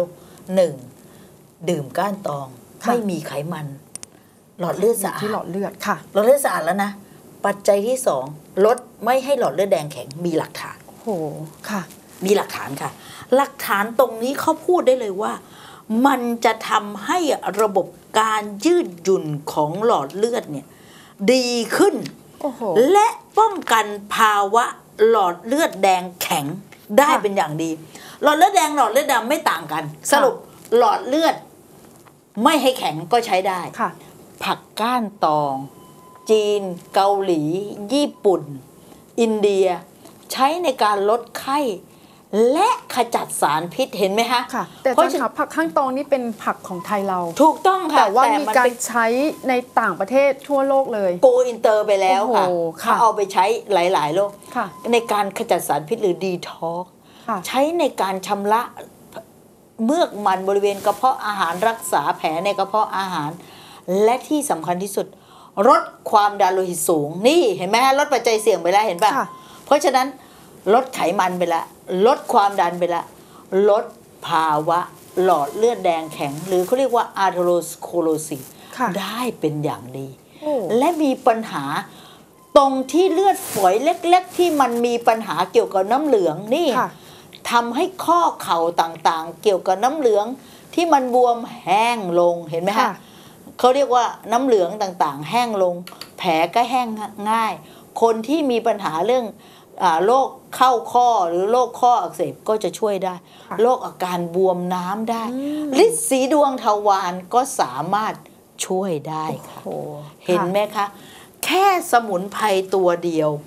1ดื่มก้านตองไม่มีไขมันหลอดเลือดสะอาดที่หลอดเลือดค่ะหลอดเลือดสะอาดแล้วนะปัจจัยที่2ลดไม่ให้หลอดเลือดแดงแข็งมีหลักฐานโอ้ค่ะมีหลักฐานค่ะหลักฐานตรงนี้เขาพูดได้เลยว่ามันจะทำให้ระบบการยืดหยุ่นของหลอดเลือดเนี่ยดีขึ้นและป้องกันภาวะหลอดเลือดแดงแข็งได้เป็นอย่างดีหลอดเลือดแดงหลอดเลือดดำไม่ต่างกันสรุปหลอดเลือดไม่ให้แข็งก็ใช้ได้ผักก้านตองจีนเกาหลีญี่ปุ่นอินเดียใช้ในการลดไข้และขจัดสารพิษเห็นไหมคะแต่อาจารย์คะผักข้างตองนี่เป็นผักของไทยเราถูกต้องค่ะแต่ว่ามีการใช้ในต่างประเทศทั่วโลกเลยโกอินเตอร์ไปแล้วค่ะเขาเอาไปใช้หลายๆโรคในการขจัดสารพิษหรือดีท็อกซ์ใช้ในการชำระเมือกมันบริเวณกระเพาะอาหารรักษาแผลในกระเพาะอาหารและที่สำคัญที่สุดลดความดันโลหิตสูงนี่เห็นไหมฮะลดปัจจัยเสี่ยงไปแล้วเห็นป่ะเพราะฉะนั้นลดไขมันไปละลดความดันไปละลดภาวะหลอดเลือดแดงแข็งหรือเขาเรียกว่าอาร์เทโรสโคโลซิสได้เป็นอย่างดีและมีปัญหาตรงที่เลือดฝอยเล็กๆที่มันมีปัญหาเกี่ยวกับน้ำเหลืองนี่ทำให้ข้อเข่าต่างๆเกี่ยวกับน้ำเหลืองที่มันบวมแห้งลงเห็นไหมคะเขาเรียกว่าน้ำเหลืองต่างๆแห้งลงแผลก็แห้งง่ายคนที่มีปัญหาเรื่องโรคเข้าข้อหรือโรคข้ออักเสบก็จะช่วยได้โรคอาการบวมน้ำได้ฤทธิ์สีดวงทวารก็สามารถช่วยได้ค่ะเห็นไหมคะแค่สมุนไพรตัวเดียว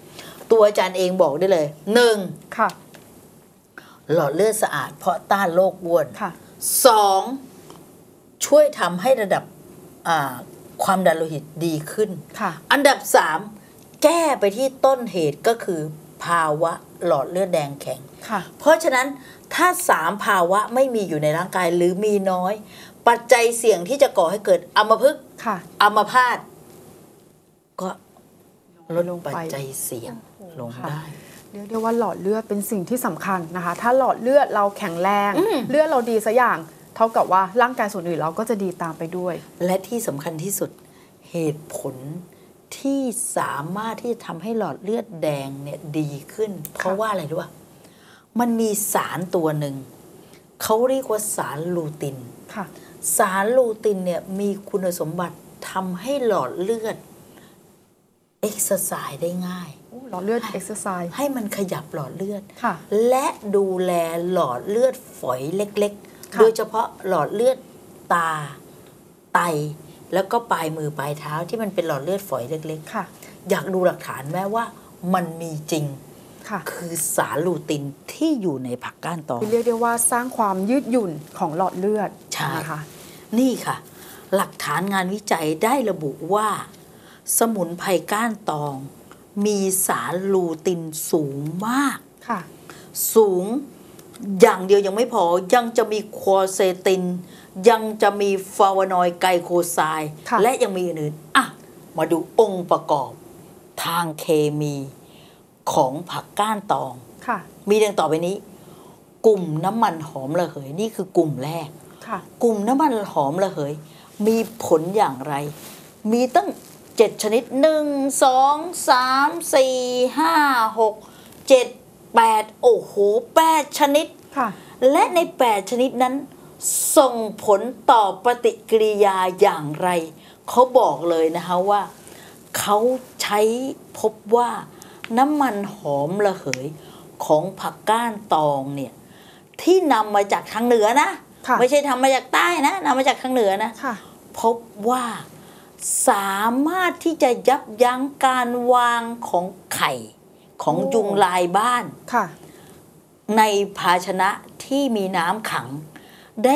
ตัวอาจารย์เองบอกได้เลยหนึ่งค่ะหลอดเลือดสะอาดเพราะต้านโรคอ้วนค่ะสองช่วยทำให้ระดับความดันโลหิตดีขึ้นค่ะอันดับสามแก้ไปที่ต้นเหตุก็คือภาวะหลอดเลือดแดงแข็งค่ะเพราะฉะนั้นถ้าสามภาวะไม่มีอยู่ในร่างกายหรือมีน้อย ปัจจัยเสี่ยงที่จะก่อให้เกิดอัมพฤกษ์ค่ะอัมพาตก็ลดลงไปปัจจัยเสี่ยงลงค่ะได้เรียกได้ว่าหลอดเลือดเป็นสิ่งที่สำคัญนะคะ ถ้าหลอดเลือดเราแข็งแรง เลือดเราดีสักอย่าง เท่ากับว่าร่างกายส่วนอื่นเราก็จะดีตามไปด้วยและที่สำคัญที่สุดเหตุผลที่สามารถที่จะทำให้หลอดเลือดแดงเนี่ยดีขึ้น เพราะว่าอะไรรู้ป่ะมันมีสารตัวหนึ่งเขาเรียกว่าสารลูตินค่ะสารลูตินเนี่ยมีคุณสมบัติทำให้หลอดเลือดเอ็กซ์ไซส์ได้ง่ายหลอดเลือดเอ็กซ์ไซส์ให้มันขยับหลอดเลือดค่ะและดูแลหลอดเลือดฝอยเล็กๆค่ะโดยเฉพาะหลอดเลือดตาไตแล้วก็ปลายมือปลายเท้าที่มันเป็นหลอดเลือดฝอยเล็กค่ะๆ อยากดูหลักฐานแม้ว่ามันมีจริงค่ะคือสารลูตินที่อยู่ในผักก้านตองเรียกได้ว่าสร้างความยืดหยุ่นของหลอดเลือดใช่นะคะนี่ค่ะ หลักฐานงานวิจัยได้ระบุว่า สมุนไพรก้านตอง มีสารลูตินสูงมากค่ะสูงอย่างเดียวยังไม่พอยังจะมีควอเซติน ยังจะมีฟลาวานอยด์ไกลโคไซด์ค่ะและยังมีอื่นๆอ่ะมาดูองค์ประกอบทางเคมีของผักก้านตองค่ะมีดังต่อไปนี้ กลุ่มน้ำมันหอมระเหยนี่คือกลุ่มแรกค่ะกลุ่มน้ำมันหอมระเหย มีผลอย่างไร มีตั้ง7ชนิด1 2 3 4 5 6 7 8โอ้โห8ชนิดค่ะและใน8ชนิดนั้น ส่งผลต่อปฏิกิริยาอย่างไร เขาบอกเลยนะคะว่า เขาใช้พบว่าน้ำมันหอมระเหยของผักก้านตองเนี่ยที่นำมาจากทางเหนือนะค่ะไม่ใช่ทำมาจากใต้นะนำมาจากทางเหนือนะค่ะพบว่าสามารถที่จะยับยั้งการวางของไข่ของโอ้ยุงลายบ้านค่ะในภาชนะที่มีน้ำขังได้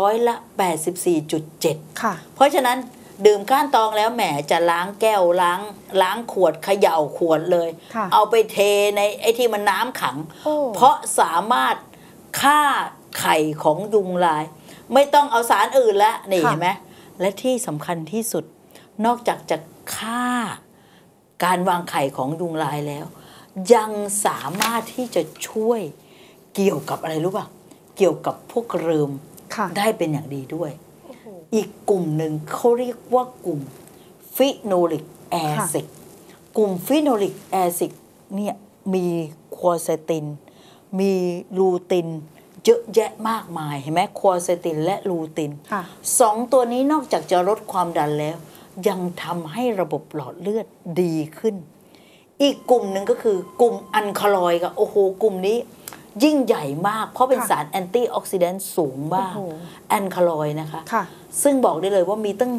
84.7% ค่ะเพราะฉะนั้นดื่มก้านตองแล้วแหมจะล้างแก้วล้างขวดเขย่าขวดเลยค่ะเอาไปเทในไอ้ที่มันน้ำขังโอ้เพราะสามารถฆ่าไข่ของยุงลาย ไม่ต้องเอาสารอื่นแล้วนี่ค่ะเห็นไหมและที่สำคัญที่สุดนอกจากจะฆ่าการวางไข่ของยุงลายแล้ว ยังสามารถที่จะช่วยเกี่ยวกับอะไรรู้ป่ะเกี่ยวกับพวกเริมค่ะได้เป็นอย่างดีด้วยโอ้โหอีกกลุ่มหนึ่งเขาเรียกว่ากลุ่มฟิโนลิกแอซิดกลุ่มฟิโนลิกแอซิดเนี่ยมีควอเซติน มีลูตินเยอะแยะมากมายเห็นไหมควอเซตินและลูตินค่ะสองตัวนี้นอกจากจะลดความดันแล้ว ยังทำให้ระบบหลอดเลือดดีขึ้น อีกกลุ่มหนึ่งก็คือกลุ่มอันคาลอยด์ค่ะโอ้โหกลุ่มนี้ยิ่งใหญ่มาก เพราะเป็นค่ะสารแอนตี้ออกซิแดนต์สูงมากโอ้โหแอนคาลอยด์นะคะค่ะซึ่งบอกได้เลยว่ามีตั้ง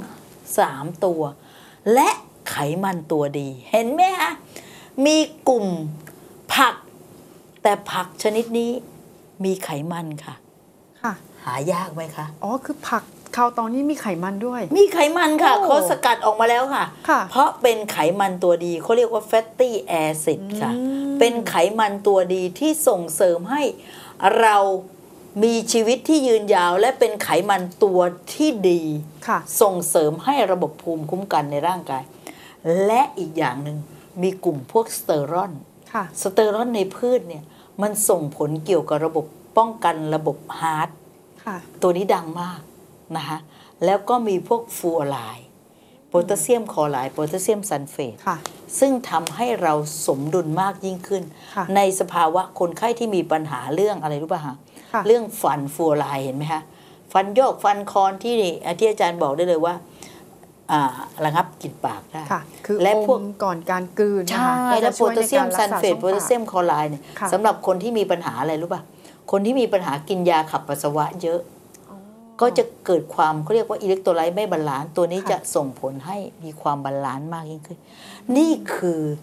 3ตัว และไขมันตัวดี เห็นไหมคะมีกลุ่มผัก แต่ผักชนิดนี้มีไขมันค่ะค่ะหายากไหมคะอ๋อ คือผักข้าวตองนี่มีไขมันด้วยมีไขมันค่ะโอ้เขาสกัดออกมาแล้วค่ะค่ะเพราะเป็นไขมันตัวดีเขาเรียกว่า fatty acid ค่ะ เป็นไขมันตัวดีที่ส่งเสริมให้เรามีชีวิตที่ยืนยาว และเป็นไขมันตัวที่ดีค่ะส่งเสริมให้ระบบภูมิคุ้มกันในร่างกาย และอีกอย่างหนึ่งมีกลุ่มพวกสเตอรอนค่ะสเตอรอนในพืชเนี่ยมันส่งผลเกี่ยวกับระบบป้องกันระบบฮาร์ทค่ะตัวนี้ดังมากนะคะแล้วก็มีพวกฟลูออไรด์โพแทสเซียมคลอไรด์โพแทสเซียมซัลเฟตค่ะซึ่งทำให้เราสมดุลมากยิ่งขึ้นค่ะในสภาวะคนไข้ที่มีปัญหาเรื่องอะไรรู้ป่ะฮะค่ะเรื่องฟันฟลูออไรด์เห็นไหมคะฟันโยกฟันคอนที่อาจารย์บอกได้เลยว่าระงับกลิ่นปากได้ค่ะ คือและพวกอมก่อนการกลืนนะใช่คะก็แล้จะวโพช่วยแทในสเซียกาม รรัซักลษาเฟตช่องโพแทสเซียมปากคลอไรด์เนี่ยค่ะสำหรับคนที่มีปัญหาอะไรรู้ป่ะคนที่มีปัญหากินยาขับปัสสาวะเยอะ ก็จะเกิดความเขาเรียกว่าอิเล็กโทรไลต์ไม่บาลานซ์ตัวนี้ค่ะจะส่งผลให้มีความบาลานซ์มากยิ่งขึ้น นี่คือ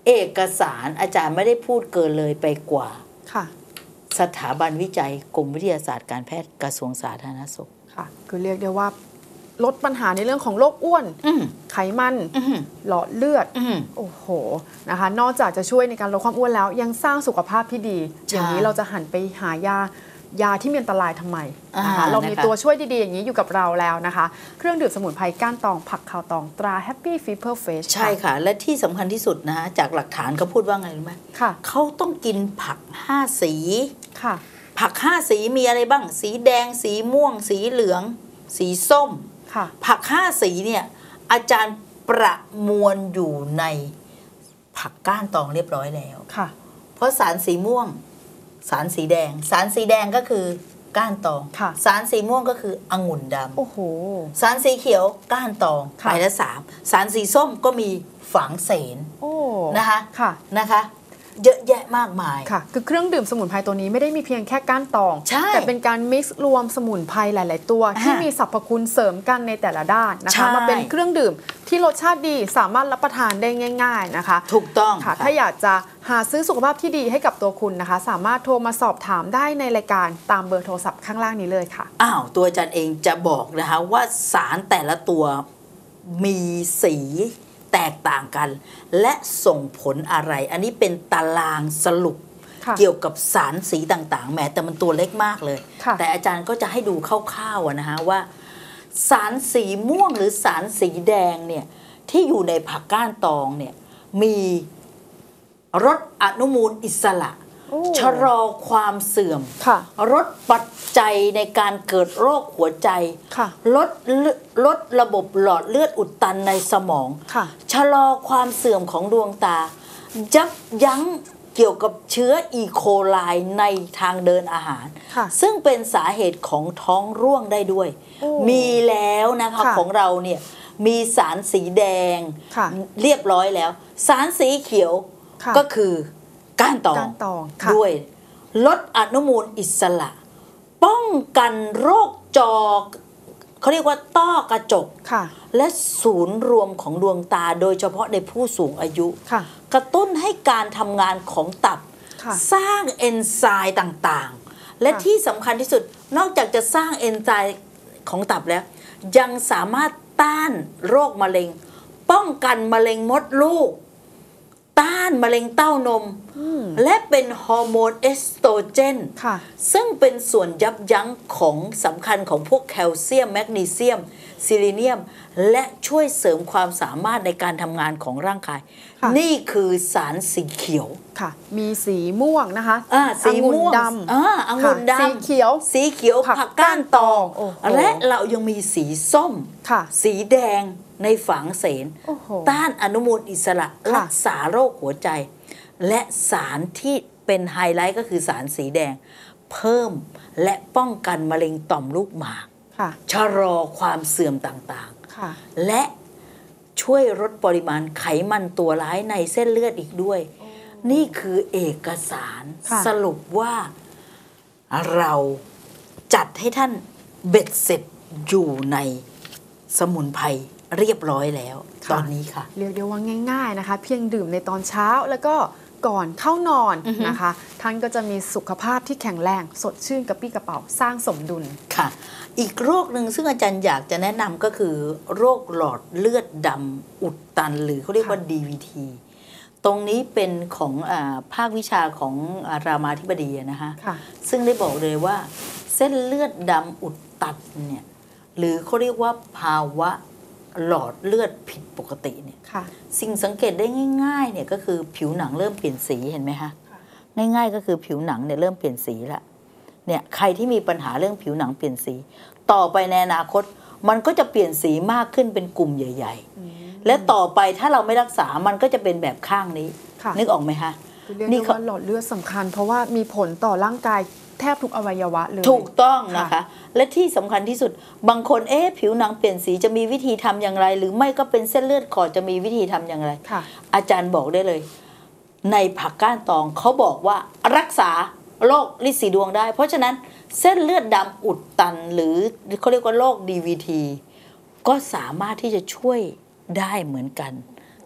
เอกสารอาจารย์ไม่ได้พูดเกินเลยไปกว่าค่ะสถาบันวิจัยกรมวิทยาศาสตร์การแพทย์กระทรวงสาธารณสุขค่ะ คือเรียกได้ว่าลดปัญหาในเรื่องของโรคอ้วน ไขมัน หลอดเลือด โอ้โห นะคะ นอกจากจะช่วยในการลดความอ้วนแล้ว ยังสร้างสุขภาพที่ดี อย่างนี้เราจะหันไปหายาที่มีอันตรายทำไมนะคะเรามีตัวช่วยดีๆอย่างนี้อยู่กับเราแล้วนะคะ เครื่องดื่มสมุนไพรก้านตองผักขาวตองตรา Happy Fever Fresh ใช่ค่ะ และที่สำคัญที่สุดนะฮะจากหลักฐานเขาพูดว่าไงรู้ไหมค่ะเขาต้องกินผัก5สีค่ะผัก5สีมีอะไรบ้าง สีแดงสีม่วง สีเหลือง สีส้มค่ะผัก5สีเนี่ยอาจารย์ประมวลอยู่ในผักก้านตองเรียบร้อยแล้วค่ะเพราะสารสีม่วง สารสีแดง สารสีแดงก็คือก้านตองค่ะสารสีม่วงก็คือองุ่นดโอ้โหำสารสีเขียวก้านตองค่ะไปละ3สารสีส้มก็มีฝางเสนโอ้นะคะค่ะนะคะ เยอะแยะมากมายค่ะ คือเครื่องดื่มสมุนไพรตัวนี้ไม่ได้มีเพียงแค่ก้านตองใช่แต่เป็นการมิกซ์รวมสมุนไพรหลาย ๆ ตัว ที่มีสรรพคุณเสริมกันในแต่ละด้านนะใช่คะ มาเป็นเครื่องดื่มที่รสชาติดีสามารถรับประทานได้ง่าย ๆนะคะถูกต้องค่ะ ถ้าอยากจะหาซื้อสุขภาพที่ดีให้กับตัวคุณนะคะ สามารถโทรมาสอบถามได้ในรายการตามเบอร์โทรศัพท์ข้างล่างนี้เลยค่ะอ้าวตัวอาจารย์เองจะบอกนะคะว่าสารแต่ละตัวมีสีแตกต่างกัน และส่งผลอะไร อันนี้เป็นตารางสรุปค่ะเกี่ยวกับสารสีต่างๆแหมแต่มันตัวเล็กมากเลยค่ะแต่อาจารย์ก็จะให้ดูคร่าวๆอะนะคะว่า สารสีม่วงหรือสารสีแดงเนี่ยที่อยู่ในผักก้านตองเนี่ยมีรสอนุมูลอิสระโอ้ชะลอความเสื่อมค่ะลดปัจจัยในการเกิดโรคหัวใจค่ะลดระบบหลอดเลือดอุดตันในสมองค่ะชะลอความเสื่อมของดวงตา ยับยั้งเกี่ยวกับเชื้ออีโคไลในทางเดินอาหารค่ะซึ่งเป็นสาเหตุของท้องร่วงได้ด้วยโอ้มีแล้วนะคะค่ะของเราเนี่ยมีสารสีแดงค่ะเรียบร้อยแล้ว สารสีเขียวค่ะก็คือก้านตองก้านตองค่ะด้วยลดอนุมูลอิสระ ป้องกันโรคจอเขาเรียกว่าต้อกระจกค่ะและศูนย์รวมของดวงตาโดยเฉพาะในผู้สูงอายุค่ะกระตุ้นให้การทำงานของตับค่ะสร้างเอนไซม์ต่างๆ และค่ะที่สำคัญที่สุดนอกจากจะสร้างเอนไซม์ของตับแล้ว ยังสามารถต้านโรคมะเร็ง ป้องกันมะเร็งมดลูก ต้านมะเร็งเต้านม และเป็นฮอร์โมนเอสโตรเจนค่ะซึ่งเป็นส่วนยับยั้งของสำคัญของพวกแคลเซียม แมกนีเซียม ซิลิเนียม และช่วยเสริมความสามารถในการทำงานของร่างกายค่ะนี่คือสารสีเขียวค่ะ มีสีม่วงนะคะสีม่วงองุ่นดำองุ่นดำค่ะสีเขียวสีเขียวผักผักก้านตองโอ้โหและเรายังมีสีส้มค่ะสีแดงในฝางเสนโอ้โหต้านอนุมูลอิสระค่ะรักษาโรคหัวใจ และสารที่เป็นไฮไลท์ก็คือสารสีแดง เพิ่มและป้องกันมะเร็งต่อมลูกหมากค่ะชะลอความเสื่อมต่างค่ะๆ และช่วยลดปริมาณไขมันตัวร้ายในเส้นเลือดอีกด้วย นี่คือเอกสารค่ะสรุปว่าเราจัดให้ท่านเบ็ดเสร็จอยู่ในสมุนไพรเรียบร้อยแล้วค่ะตอนนี้ค่ะเรียกได้ว่าง่าย ๆนะคะ เพียงดื่มในตอนเช้าแล้วก็ก่อนเข้านอนนะคะ ท่านก็จะมีสุขภาพที่แข็งแรงสดชื่นกระปี้กระเป๋าสร้างสมดุลค่ะ อีกโรคหนึ่งซึ่งอาจารย์อยากจะแนะนำก็คือโรคหลอดเลือดดำอุดตันหรือเขาเรียกว่า DVT ตรงนี้เป็นของภาควิชาของรามาธิบดีนะคะค่ะซึ่งได้บอกเลยว่าเส้นเลือดดำอุดตันเนี่ยหรือเขาเรียกว่าภาวะหลอดเลือดผิดปกติเนี่ยค่ะสิ่งสังเกตได้ง่ายๆเนี่ยก็คือผิวหนังเริ่มเปลี่ยนสีเห็นไหมคะค่ะง่ายๆก็คือผิวหนังเนี่ยเริ่มเปลี่ยนสีละเนี่ยใครที่มีปัญหาเรื่องผิวหนังเปลี่ยนสี ต่อไปในอนาคตมันก็จะเปลี่ยนสีมากขึ้นเป็นกลุ่มใหญ่ ๆ และต่อไปถ้าเราไม่รักษามันก็จะเป็นแบบข้างนี้ค่ะนึกออกไหมคะคือเรียกนี่ได้เขาว่าหลอดเลือดสำคัญ เพราะว่ามีผลต่อร่างกายแทบทุกอวัยวะเลยถูกต้องนะคะค่ะและที่สำคัญที่สุดบางคนผิวหนังเปลี่ยนสีจะมีวิธีทำอย่างไร หรือไม่ก็เป็นเส้นเลือดขอดจะมีวิธีทำอย่างไรค่ะอาจารย์บอกได้เลย ในผักก้านตองเขาบอกว่ารักษาโรคลินสีดวงได้ เพราะฉะนั้นเส้นเลือดดำอุดตันหรือเขาเรียกว่าโรค DVT ก็สามารถที่จะช่วยได้เหมือนกัน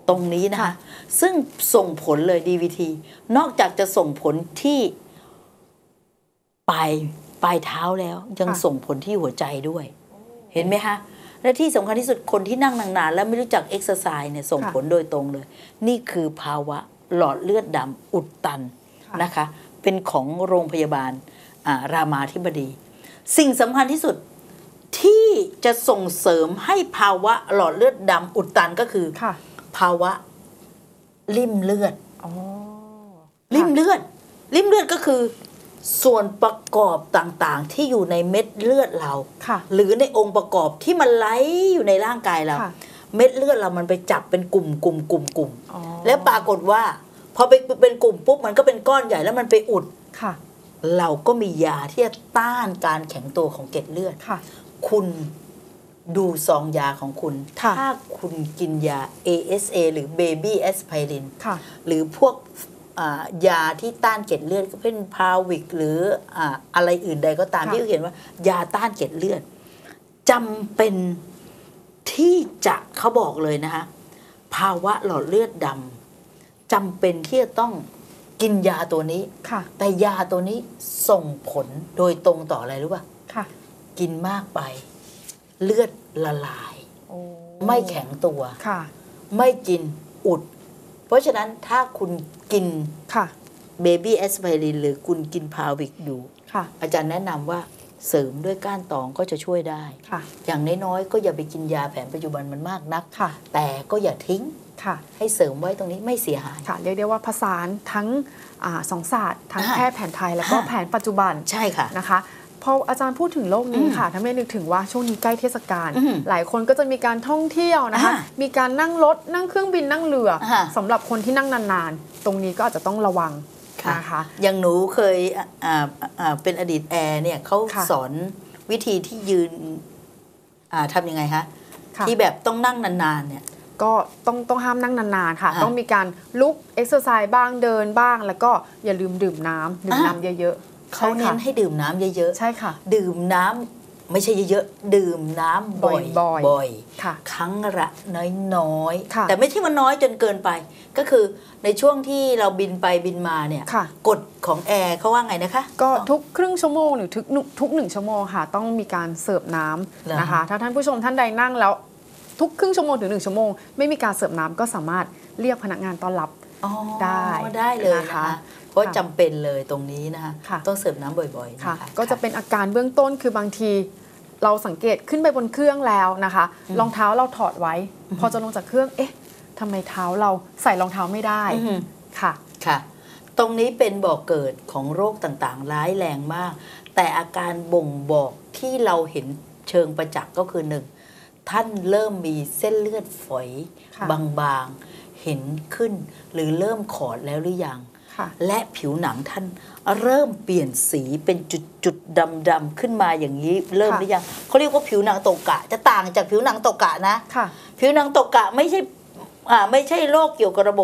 ตรงนี้นะคะซึ่งส่งผลเลย DVT นอกจากจะส่งผลที่ปลายเท้าแล้วยังส่งผลที่หัวใจด้วยเห็นไหมคะและที่สำคัญที่สุดคนที่นั่งนานๆแล้วไม่รู้จักเอ็กซ์ไซส์เนี่ยส่งผลโดยตรงเลยนี่คือภาวะหลอดเลือดดำอุดตันนะคะเป็นของโรงพยาบาลรามาธิบดีสิ่งสำคัญที่สุดที่จะส่งเสริมให้ภาวะหลอดเลือดดำอุดตันก็คือภาวะริ่มเลือดริ่มเลือดก็คือส่วนประกอบต่างๆที่อยู่ในเม็ดเลือดเราหรือในองค์ประกอบที่มันไหลอยู่ในร่างกายเราเม็ดเลือดเรามันไปจับเป็นกลุ่มแล้วปรากฏว่าพอไปเป็นกลุ่มปุ๊บมันก็เป็นก้อนใหญ่แล้วมันไปอุดเราก็มียาที่จะต้านการแข็งตัวของเกล็ดเลือดคุณดูซองยาของคุณถ้าคุณกินยา ASA หรือ Baby Aspirin หรือพวกยาที่ต้านเกล็ดเลือดก็เป็นพาวิกหรืออะไรอื่นใดก็ตามที่เขาเขียนว่ายาต้านเกล็ดเลือดจำเป็นที่จะเขาบอกเลยนะคะภาวะหลอดเลือดดำจำเป็นที่จะต้องกินยาตัวนี้แต่ยาตัวนี้ส่งผลโดยตรงต่ออะไรรู้ป่ะกินมากไปเลือดละลายไม่แข็งตัวไม่กินอุดเพราะฉะนั้นถ้าคุณกินเบบี้แอสไพรินหรือคุณกินพาวิกอยู่อาจารย์แนะนำว่าเสริมด้วยก้านตองก็จะช่วยได้อย่างน้อยๆก็อย่าไปกินยาแผนปัจจุบันมันมากนักแต่ก็อย่าทิ้งให้เสริมไว้ตรงนี้ไม่เสียหายเรียกได้ว่าผสานทั้งสองศาสตร์ทั้งแพทย์แผนไทยแล้วก็แผนปัจจุบันใช่ค่ะนะคะพออาจารย์พูดถึงโลกนี้ค่ะทำให้นึกถึงว่าช่วงนี้ใกล้เทศกาลหลายคนก็จะมีการท่องเที่ยวนะคะมีการนั่งรถนั่งเครื่องบินนั่งเรือสำหรับคนที่นั่งนานๆตรงนี้ก็อาจจะต้องระวังนะคะอย่างหนูเคยเป็นอดีตแอร์เนี่ยเขาสอนวิธีที่ยืนทำยังไงคะที่แบบต้องนั่งนานๆเนี่ยก็ต้องห้ามนั่งนานๆค่ะต้องมีการลุกเอ็กซ์ไซส์บ้างเดินบ้างแล้วก็อย่าลืมดื่มน้ำเยอะๆเขาเน้นให้ดื่มน้ำเยอะๆใช่ค่ะดื่มน้ำไม่ใช่เยอะๆดื่มน้ำบ่อยครั้งละน้อยๆแต่ไม่ใช่ว่าน้อยจนเกินไปก็คือในช่วงที่เราบินไปบินมาเนี่ยกฎของแอร์เขาว่าไงนะคะก็ทุกครึ่งชั่วโมงหรือทุก1 ชั่วโมงค่ะต้องมีการเสิร์ฟน้ำนะคะถ้าท่านผู้ชมท่านใดนั่งแล้วทุกครึ่งชั่วโมงถึง1 ชั่วโมงไม่มีการเสิร์ฟน้ำก็สามารถเรียกพนักงานต้อนรับได้เลยนะคะเพราะจำเป็นเลยตรงนี้นะคะต้องเสิร์ฟน้ำบ่อยๆนะคะก็จะเป็นอาการเบื้องต้นคือบางทีเราสังเกตขึ้นไปบนเครื่องแล้วนะคะรองเท้าเราถอดไว้พอจะลงจากเครื่องเอ๊ะทำไมเท้าเราใส่รองเท้าไม่ได้ค่ะตรงนี้เป็นบ่อกเกิดของโรคต่างๆร้ายแรงมากแต่อาการบ่งบอกที่เราเห็นเชิงประจักษ์ก็คือ1ท่านเริ่มมีเส้นเลือดฝอยบางๆเห็นขึ้นหรือเริ่มขอดแล้วหรือยังและผิวหนังท่านเริ่มเปลี่ยนสีเป็นจุดๆดำๆขึ้นมาอย่างนี้เริ่มหรือยังเขาเรียกว่าผิวหนังโตกะจะต่างจากผิวหนังโตกะนะผิวหนังโตกะไม่ใช่โรคเกี่ยวกับระบบ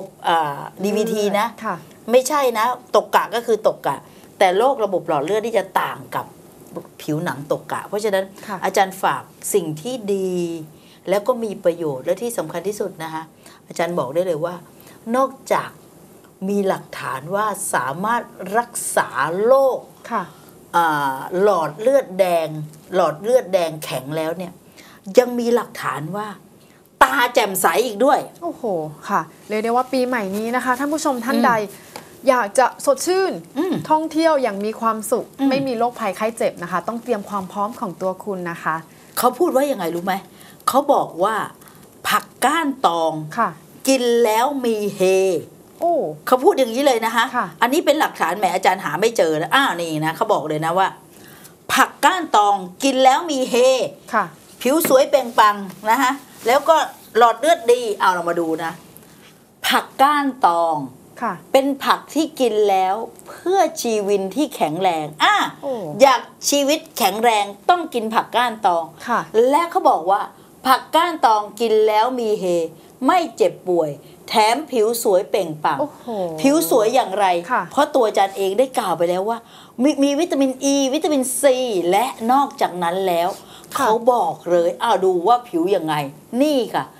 DVT นะไม่ใช่นะโตกะก็คือโตกะแต่โรคระบบหลอดเลือดที่จะต่างกับผิวหนังโตกะเพราะฉะนั้นอาจารย์ฝากสิ่งที่ดีแล้วก็มีประโยชน์และที่สำคัญที่สุดนะคะอาจารย์บอกได้เลยว่านอกจากมีหลักฐานว่าสามารถรักษาโรคหลอดเลือดแดงแข็งแล้วเนี่ยยังมีหลักฐานว่าตาแจ่มใสอีกด้วยโอ้โหค่ะเรียกได้ว่าปีใหม่นี้นะคะท่านผู้ชมท่านใดอยากจะสดชื่นท่องเที่ยวอย่างมีความสุขไม่มีโรคภัยไข้เจ็บนะคะต้องเตรียมความพร้อมของตัวคุณนะคะเขาพูดว่ายังไงรู้ไหมเขาบอกว่าผักก้านตองกินแล้วมีเฮเขาพูดอย่างนี้เลยนะคะอันนี้เป็นหลักฐานแหมอาจารย์หาไม่เจอแล้วนี่นะเขาบอกเลยนะว่าผักก้านตองกินแล้วมีเฮผิวสวยเปล่งปลั่งนะคะแล้วก็หลอดเลือดดีเรามาดูนะผักก้านตองเป็นผักที่กินแล้วเพื่อชีวิตที่แข็งแรงอยากชีวิตแข็งแรงต้องกินผักก้านตองและเขาบอกว่าผักก้านตองกินแล้วมีเฮไม่เจ็บป่วยแถมผิวสวยเปล่งปลั่งผิวสวยอย่างไรเพราะตัวอาจารย์เองได้กล่าวไปแล้วว่ามีวิตามินอีวิตามินซีและนอกจากนั้นแล้วเขาบอกเลยดูว่าผิวยังไงนี่ค่ะ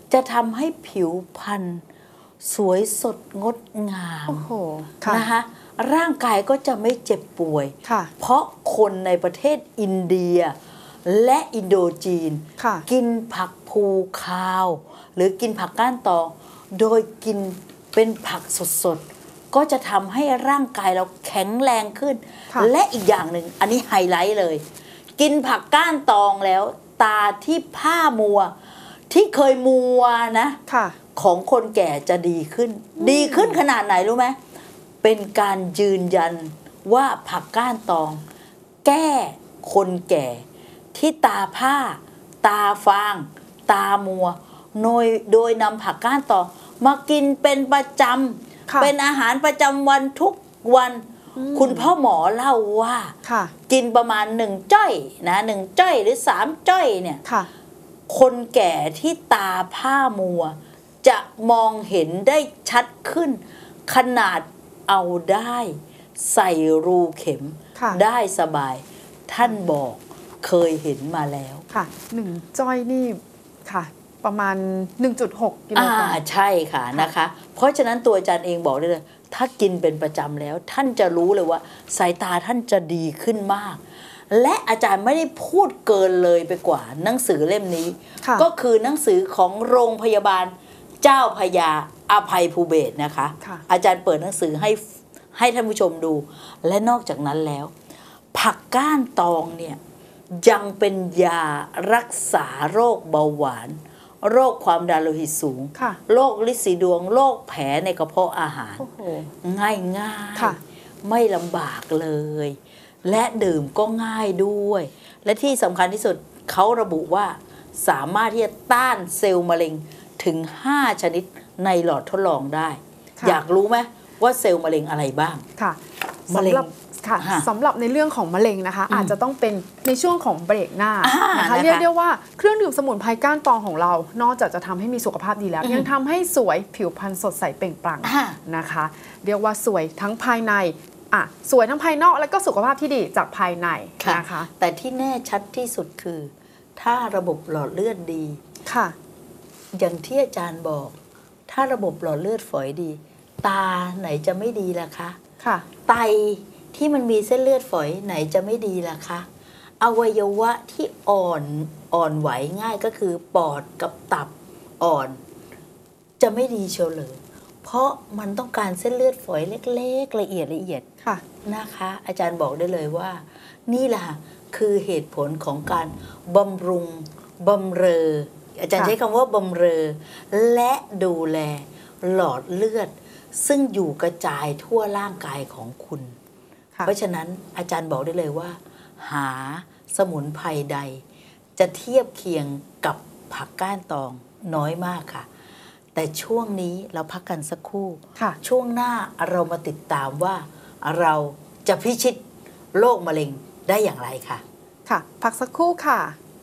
จะทำให้ผิวพรรณสวยสดงดงามโอ้โหค่ะนะคะร่างกายก็จะไม่เจ็บป่วยค่ะเพราะคนในประเทศอินเดียและอินโดจีนค่ะกินผักภูคาว หรือกินผักก้านตอง โดยกินเป็นผักสดๆ ก็จะทำให้ร่างกายเราแข็งแรงขึ้นค่ะและอีกอย่างหนึ่งอันนี้ไฮไลท์เลย กินผักก้านตองแล้ว ตาที่ผ้ามัว ที่เคยมัวนะค่ะของคนแก่จะดีขึ้น ดีขึ้นขนาดไหนรู้ไหมเป็นการยืนยันว่าผักก้านตอง แก้คนแก่ที่ตาผ้า ตาฟาง ตามัวโดยนำผักก้านตองมากินเป็นประจค่ะำเป็นอาหารประจำวันทุกวัน คุณพ่อหมอเล่าว่าค่ะกินประมาณ1 จ้อยนะ1 จ้อยหรือ3 จ้อยเนี่ยค่ะคนแก่ที่ตาผ้ามัว จะมองเห็นได้ชัดขึ้น ขนาดเอาได้ใส่รูเข็มค่ะได้สบาย ท่านบอกเคยเห็นมาแล้วค่ะ1 จ้อยนี่ค่ะ ประมาณ 1.6 กิโลกรัมใช่ค่ะนะคะ เพราะฉะนั้นตัวอาจารย์เองบอกได้เลย ถ้ากินเป็นประจำแล้ว ท่านจะรู้เลยว่า สายตาท่านจะดีขึ้นมาก และอาจารย์ไม่ได้พูดเกินเลยไปกว่าหนังสือเล่มนี้ค่ะก็คือหนังสือของโรงพยาบาลเจ้าพระยาอภัยภูเบศรนะคะค่ะอาจารย์เปิดหนังสือให้ท่านผู้ชมดู และนอกจากนั้นแล้ว ผักก้านตองเนี่ยยังเป็นยารักษาโรคเบาหวาน โรคความดันโลหิตสูงค่ะโรคลินสีดวง โรคแผลในกระเพาะอาหารโอ้โหง่ายค่ะๆ ไม่ลำบากเลย และดื่มก็ง่ายด้วย และที่สำคัญที่สุดเขาระบุว่าสามารถที่จะต้านเซลล์มะเร็งถึง 5 ชนิดในหลอดทดลองได้ค่ะอยากรู้ไหมว่าเซลล์มะเร็งอะไรบ้างค่ะมะเร็งสำหรับค่ะค่ะสำหรับในเรื่องของมะเร็งนะคะ อาจจะต้องเป็นในช่วงของเบรกหน้านะคะเรียกได้ว่าเครื่องดื่มสมุนไพรก้านตองของเรา นอกจากจะทำให้มีสุขภาพดีแล้ว ยังทำให้สวยผิวพรรณสดใสเปล่งปลั่งนะคะ เรียกว่าสวยทั้งภายในสวยทั้งภายนอกและก็สุขภาพที่ดีจากภายในนะคะแต่ที่แน่ชัดที่สุดคือ ถ้าระบบหลอดเลือดดีค่ะอย่างที่อาจารย์บอก ถ้าระบบหลอดเลือดฝอยดี ตาไหนจะไม่ดีล่ะคะค่ะไตที่มันมีเส้นเลือดฝอยไหนจะไม่ดีล่ะคะอวัยวะที่อ่อนไหวง่ายก็คือปอดกับตับอ่อน จะไม่ดีเชียวเลย เพราะมันต้องการเส้นเลือดฝอยเล็กๆละเอียดค่ะนะคะ อาจารย์บอกได้เลยว่า นี่แหละคือเหตุผลของการบำรุงบำเรอ อาจารย์ค่ะใช้คำว่าบำเรอ และดูแลหลอดเลือด ซึ่งอยู่กระจายทั่วร่างกายของคุณค่ะเพราะฉะนั้นอาจารย์บอกได้เลยว่า หาสมุนไพรใด จะเทียบเคียงกับผักก้านตองน้อยมากค่ะ แต่ช่วงนี้เราพักกันสักครู่ค่ะช่วงหน้าเรามาติดตามว่าเราจะพิชิตโรคมะเร็งได้อย่างไรค่ะค่ะ พักสักครู่ค่ะ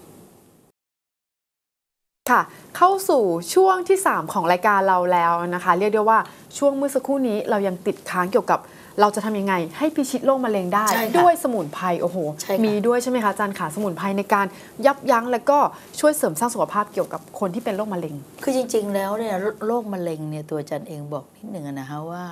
ค่ะ เข้าสู่ช่วงที่ 3 ของรายการเราแล้วนะคะ เรียกได้ว่าช่วงเมื่อสักครู่นี้เรายังติดค้างเกี่ยวกับเราจะทำยังไงให้พิชิตโรคมะเร็งได้ใช่ค่ะด้วยสมุนไพรโอ้โหใช่ค่ะมีด้วยใช่ไหมคะอาจารย์ขาสมุนไพรในการยับยั้งและก็ช่วยเสริมสร้างสุขภาพเกี่ยวกับคนที่เป็นโรคมะเร็งคือจริงๆแล้วเนี่ยโรคมะเร็งเนี่ยตัวอาจารย์เองบอกนิดหนึ่งนะคะว่า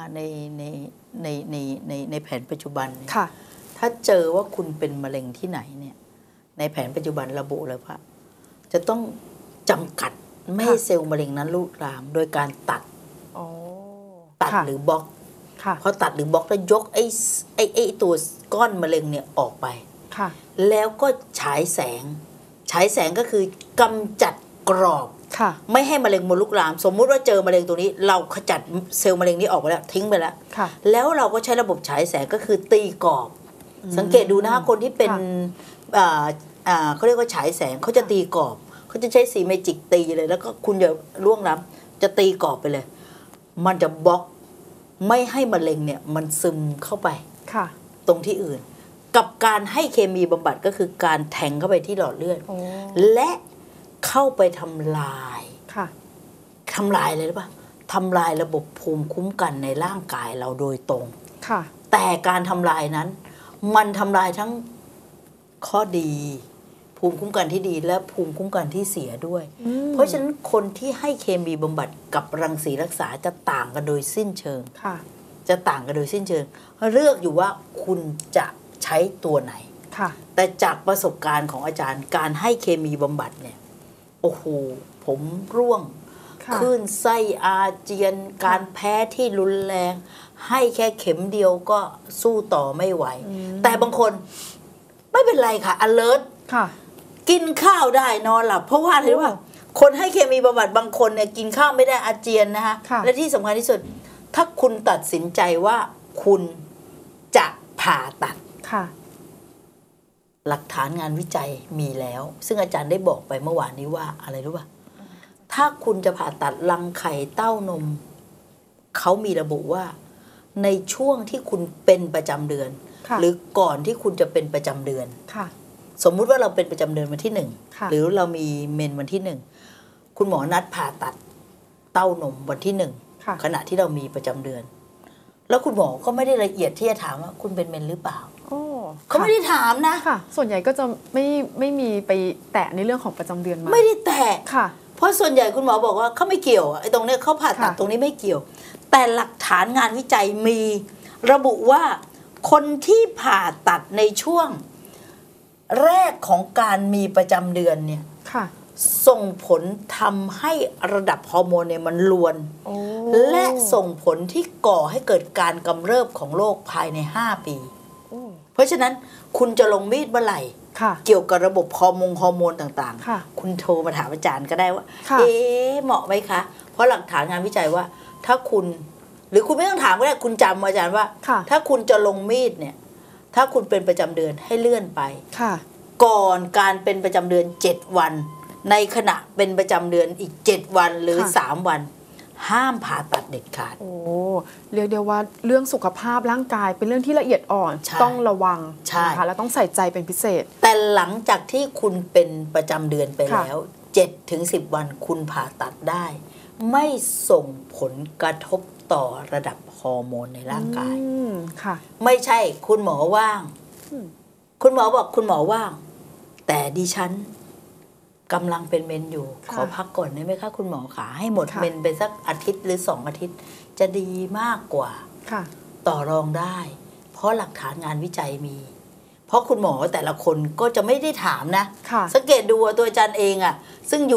ในแผนปัจจุบันเนี่ยค่ะถ้าเจอว่าคุณเป็นมะเร็งที่ไหนเนี่ยในแผนปัจจุบันระบุเลยว่าจะต้องจำกัดไม่ให้เซลล์มะเร็งนั้นลุกลาม โดยการตัดอ๋อตัดค่ะหรือบล็อกค่ะพอตัดหรือบล็อกแล้วยกไอ้ตัวก้อนมะเร็งเนี่ยออกไปค่ะแล้วก็ฉายแสงก็คือกำจัดกรอบค่ะไม่ให้มะเร็งมันลุกลาม สมมุติว่าเจอมะเร็งตัวนี้ เราขจัดเซลล์มะเร็งนี้ออกไปแล้วทิ้งไปแล้วค่ะแล้วเราก็ใช้ระบบฉายแสงก็คือตีกรอบ สังเกตดูนะคะคนที่เป็นค่ะเขาเรียกว่าฉายแสงเขาจะตีกรอบเขาจะใช้สีเมจิกตีเลย แล้วก็คุณอย่าล่วงล้ำจะตีกรอบไปเลย มันจะบล็อกไม่ให้มะเร็งเนี่ยมันซึมเข้าไปค่ะตรงที่อื่น กับการให้เคมีบำบัดก็คือการแทงเข้าไปที่หลอดเลือดโอ้และเข้าไปทำลายค่ะทำลายเลยหรือเปล่าทำลายระบบภูมิคุ้มกันในร่างกายเราโดยตรงค่ะแต่การทำลายนั้น มันทำลายทั้งข้อดี ผภูมิคุ้มกันที่ดีและภูมิคุ้มกันที่เสียด้วย เพราะฉะนั้นคนที่ให้เคมีบำบัดกับรังสีรักษาจะต่างกันโดยสิ้นเชิงจะต่างกันโดยสิ้นเชิงเลือกอยู่ว่าคุณจะใช้ตัวไหนแต่จากประสบการณ์ของอาจารย์การให้เคมีบำบัดเนี่ยโอ้โหผมร่วงคลื่นไส้อาเจียนการแพ้ที่รุนแรงให้แค่เข็มเดียวก็สู้ต่อไม่ไหวแต่บางคนไม่เป็นไรค่ะ alert กินข้าวได้นอนหลับเพราะว่าอะไรรู้ป่ะคนให้เคมีบำบัดบางคนเนี่ยกินข้าวไม่ได้อาเจียนนะคะและที่สำคัญที่สุดถ้าคุณตัดสินใจว่าคุณจะผ่าตัดหลักฐานงานวิจัยมีแล้วซึ่งอาจารย์ได้บอกไปเมื่อวานนี้ว่าอะไรรู้ป่ะถ้าคุณจะผ่าตัดรังไข่เต้านมเขามีระบุว่าในช่วงที่คุณเป็นประจำเดือนหรือก่อนที่คุณจะเป็นประจำเดือนสมมุติว่าเราเป็นประจำเดือนวันที่1หรือเรามีเมนวันที่1คุณหมอนัดผ่าตัดเต้านมวันที่1ขณะที่เรามีประจำเดือนแล้วคุณหมอก็ไม่ได้ละเอียดที่จะถามว่าคุณเป็นเมนหรือเปล่าเขาไม่ได้ถามนะส่วนใหญ่ก็จะไม่มีไปแตะในเรื่องของประจำเดือนมาไม่ได้แตะเพราะส่วนใหญ่คุณหมอบอกว่าเขาไม่เกี่ยวไอ้ตรงนี้เขาผ่าตัดตรงนี้ไม่เกี่ยวแต่หลักฐานงานวิจัยมีระบุว่าคนที่ผ่าตัดในช่วงแรกของการมีประจำเดือนเนี่ยส่งผลทำให้ระดับฮอร์โมนเนี่ยมันลวนและส่งผลที่ก่อให้เกิดการกำเริบของโรคภายใน5 ปีเพราะฉะนั้นคุณจะลงมีดเมื่อไหร่เกี่ยวกับระบบฮอร์โมนต่างๆคุณโทรมาถามอาจารย์ก็ได้ว่าเหมาะไหมคะเพราะหลักฐานงานวิจัยว่าถ้าคุณหรือคุณไม่ต้องถามก็ได้คุณจำอาจารย์ว่าถ้าคุณจะลงมีดเนี่ยถ้าคุณเป็นประจำเดือนให้เลื่อนไปก่อนการเป็นประจำเดือน7 วันในขณะเป็นประจำเดือนอีก7 วันหรือ3 วันห้ามผ่าตัดเด็ดขาดเรียกได้ว่าเรื่องสุขภาพร่างกายเป็นเรื่องที่ละเอียดอ่อนต้องระวังนะคะแล้วต้องใส่ใจเป็นพิเศษแต่หลังจากที่คุณเป็นประจำเดือนไปแล้ว7-10 วันคุณผ่าตัดได้ไม่ส่งผลกระทบต่อระดับฮอร์โมนในร่างกายไม่ใช่คุณหมอว่างคุณหมอบอกคุณหมอว่างแต่ดิฉันกำลังเป็นเมนอยู่ขอพักก่อนได้ไหมคะคุณหมอขาให้หมดเมนไปสักอาทิตย์หรือ2 อาทิตย์จะดีมากกว่าต่อรองได้เพราะหลักฐานงานวิจัยมีเพราะคุณหมอแต่ละคนก็จะไม่ได้ถามนะสังเกตดูตัวอาจารย์เองอ่ะซึ่ง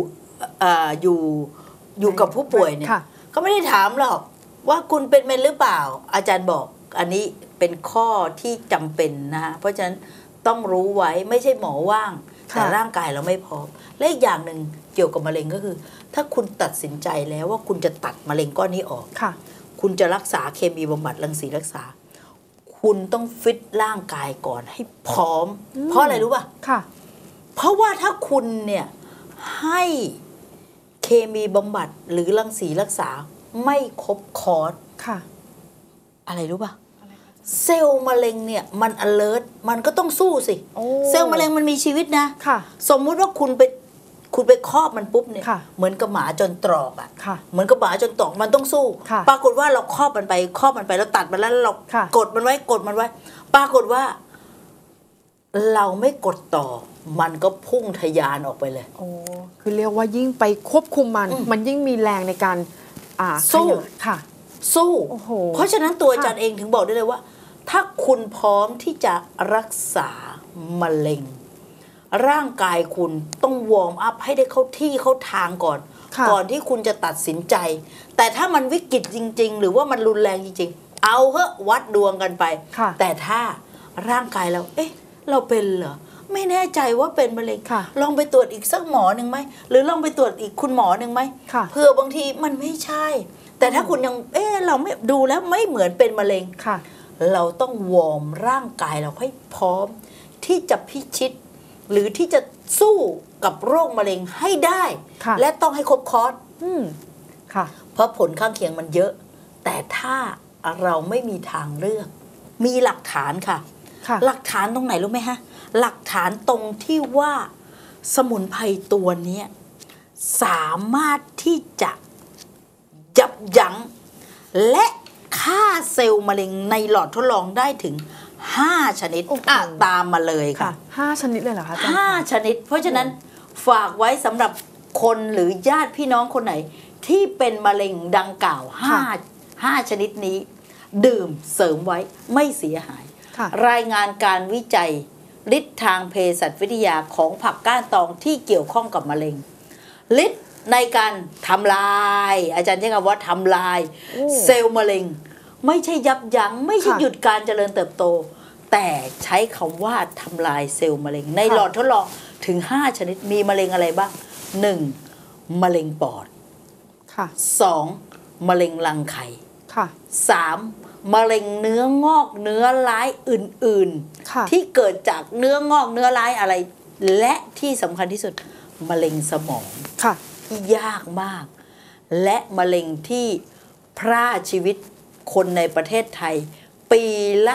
อยู่กับผู้ป่วยเนี่ยเขาไม่ได้ถามหรอกว่าคุณเป็นเมนหรือเปล่าอาจารย์บอกอันนี้เป็นข้อที่จำเป็นนะฮะเพราะฉะนั้นต้องรู้ไว้ไม่ใช่หมอว่างแต่ร่างกายเราไม่พร้อมและอีกอย่างหนึ่งเกี่ยวกับมะเร็งก็คือถ้าคุณตัดสินใจแล้วว่าคุณจะตัดมะเร็งก้อนนี้ออกคุณจะรักษาเคมีบำบัดรังสีรักษาคุณต้องฟิตร่างกายก่อนให้พร้อมเพราะอะไรรู้ป่ะเพราะว่าถ้าคุณเนี่ยให้เคมีบำบัดหรือรังสีรักษาไม่ครบคอร์สอะไรรู้ป่ะเซลล์มะเร็งเนี่ยมัน alert มันก็ต้องสู้สิเซลล์มะเร็งมันมีชีวิตนะสมมุติว่าคุณไปครอบมันปุ๊บเนี่ยเหมือนกับหมาจนตรอกอ่ะเหมือนกับหมาจนตรอกมันต้องสู้ปรากฏว่าเราครอบมันไปแล้วตัดมันแล้วเรากดมันไว้ปรากฏว่าเราไม่กดต่อมันก็พุ่งทะยานออกไปเลยคือเรียกว่ายิ่งไปควบคุมมันยิ่งมีแรงในการสู้เพราะฉะนั้นตัวอาจารย์เองถึงบอกได้เลยว่าถ้าคุณพร้อมที่จะรักษามะเร็งร่างกายคุณต้องวอร์มอัพให้ได้เข้าที่เข้าทางก่อนที่คุณจะตัดสินใจแต่ถ้ามันวิกฤตจริงๆหรือว่ามันรุนแรงจริงๆเอาเหอะวัดดวงกันไปแต่ถ้าร่างกายเราเราเป็นเหรอไม่แน่ใจว่าเป็นมะเร็งลองไปตรวจอีกสักหมอหนึ่งไหมหรือลองไปตรวจอีกคุณหมอหนึ่งไหมเผื่อบางทีมันไม่ใช่แต่ถ้าคุณยังเราไม่ดูแล้วไม่เหมือนเป็นมะเร็งเราต้องวอร์มร่างกายเราให้พร้อมที่จะพิชิตหรือที่จะสู้กับโรคมะเร็งให้ได้และต้องให้ครบคอร์สเพราะผลข้างเคียงมันเยอะแต่ถ้าเราไม่มีทางเลือกมีหลักฐานค่ะหลักฐานตรงไหนรู้ไหมฮะหลักฐานตรงที่ว่าสมุนไพรตัวนี้สามารถที่จะยับยั้งและฆ่าเซลล์มะเร็งในหลอดทดลองได้ถึง 5 ชนิดตามมาเลยค่ะ 5 ชนิดเลยเหรอคะอาจารย์ 5 ชนิด เพราะฉะนั้นฝากไว้สำหรับคนหรือญาติพี่น้องคนไหน ที่เป็นมะเร็งดังกล่าว5 ชนิดนี้ ดื่มเสริมไว้ไม่เสียหาย รายงานการวิจัยฤทธิ์ทางเภสัชวิทยาของผักก้านตองที่เกี่ยวข้องกับมะเร็งฤทธิ์ในการทำลายอาจารย์ใช้คำว่าทำลายเซลล์มะเร็งไม่ใช่ยับยั้งไม่ใช่หยุดการเจริญเติบโตแต่ใช้คำว่าทำลายเซลล์มะเร็งในหลอดทดลองถึง5 ชนิดมีมะเร็งอะไรบ้าง 1. มะเร็งปอด 2. มะเร็งรังไข่ 3. มะเร็งเนื้องอกเนื้อร้ายอื่นๆที่เกิดจากเนื้องอกเนื้อร้ายอะไรและที่สำคัญที่สุดมะเร็งสมองที่ยากมากและมะเร็งที่พรากชีวิตคนในประเทศไทยปีละ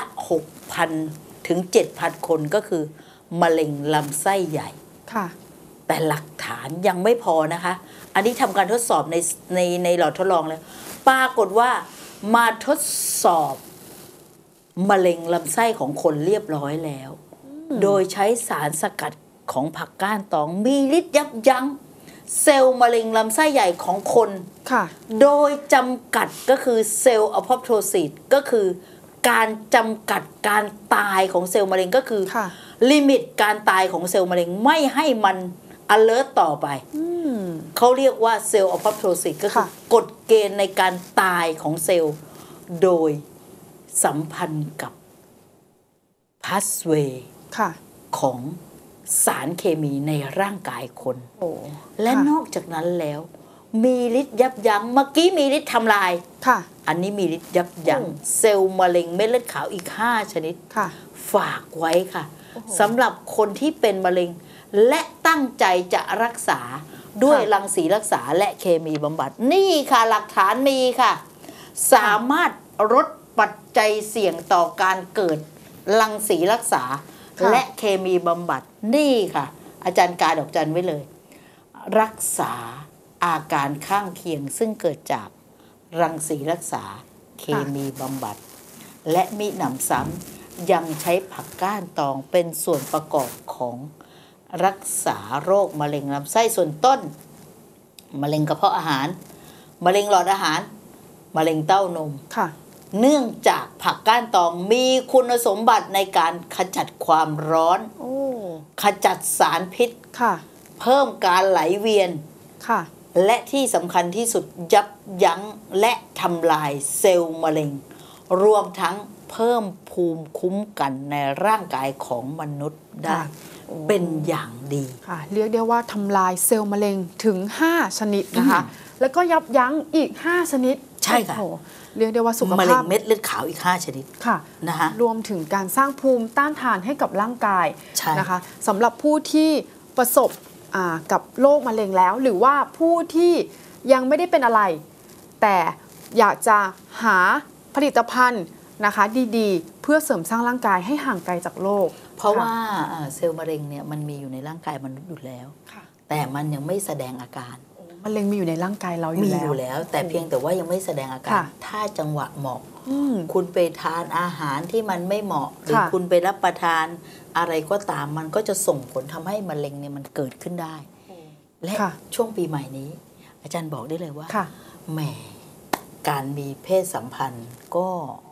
6,000 ถึง 7,000 คนก็คือมะเร็งลำไส้ใหญ่แต่หลักฐานยังไม่พอนะคะอันนี้ทำการทดสอบในหลอดทดลองแล้วปรากฏว่ามาทดสอบมะเร็งลำไส้ของคนเรียบร้อยแล้วโดยใช้สารสกัดของผักก้านตองมีฤทธิ์ยับยั้งเซลล์มะเร็งลำไส้ใหญ่ของคนโดยจำกัดก็คือเซลล์อะพอปโทซิสก็คือการจำกัดการตายของเซลล์มะเร็งก็คือลิมิตการตายของเซลล์มะเร็งไม่ให้มัน alert ต่อไปเขาเรียกว่าเซลล์อะพอปโทซิสก็คือกฎเกณฑ์ในการตายของเซลล์โดยสัมพันธ์กับพาสเวย์ของสารเคมีในร่างกายคนและนอกจากนั้นแล้วมีฤทธิ์ยับยั้งเมื่อกี้มีฤทธิ์ทำลายอันนี้มีฤทธิ์ยับยั้งเซลล์มะเร็งเม็ดเลือดขาวอีก5 ชนิดฝากไว้ค่ะสำหรับคนที่เป็นมะเร็งและตั้งใจจะรักษาด้วยรังสีรักษาและเคมีบำบัดนี่ค่ะหลักฐานมีค่ะสามารถลดปัจจัยเสี่ยงต่อการเกิดรังสีรักษาและเคมีบำบัดนี่ค่ะอาจารย์กาดอกจันไว้เลยรักษาอาการข้างเคียงซึ่งเกิดจากรังสีรักษาเคมีบำบัดและมิหนำซ้ำยังใช้ผักก้านตองเป็นส่วนประกอบของรักษาโรคมะเร็งลำไส้ส่วนต้นมะเร็งกระเพาะอาหารมะเร็งหลอดอาหารมะเร็งเต้านมเนื่องจากผักก้านตองมีคุณสมบัติในการขจัดความร้อนขจัดสารพิษเพิ่มการไหลเวียนและที่สำคัญที่สุดยับยั้งและทำลายเซลล์มะเร็งรวมทั้งเพิ่มภูมิคุ้มกันในร่างกายของมนุษย์ได้เป็นอย่างดีเรียกได้ว่าทำลายเซลล์มะเร็งถึง5 ชนิดนะคะแล้วก็ยับยั้งอีก5 ชนิดใช่ค่ะเรียกได้ว่าสุขภาพมะเร็งเม็ดเลือดขาวอีก5 ชนิดนะคะรวมถึงการสร้างภูมิต้านทานให้กับร่างกายนะคะสำหรับผู้ที่ประสบกับโรคมะเร็งแล้วหรือว่าผู้ที่ยังไม่ได้เป็นอะไรแต่อยากจะหาผลิตภัณฑ์นะคะดีๆเพื่อเสริมสร้างร่างกายให้ห่างไกลจากโรคเพราะว่าเซลล์มะเร็งเนี่ยมันมีอยู่ในร่างกายมนุษย์อยู่แล้วแต่มันยังไม่แสดงอาการมะเร็งมีอยู่ในร่างกายเราอยู่แล้วแต่เพียงแต่ว่ายังไม่แสดงอาการถ้าจังหวะเหมาะคุณไปทานอาหารที่มันไม่เหมาะหรือคุณไปรับประทานอะไรก็ตามมันก็จะส่งผลทำให้มะเร็งเนี่ยมันเกิดขึ้นได้และช่วงปีใหม่นี้อาจารย์บอกได้เลยว่าแหมการมีเพศสัมพันธ์ก็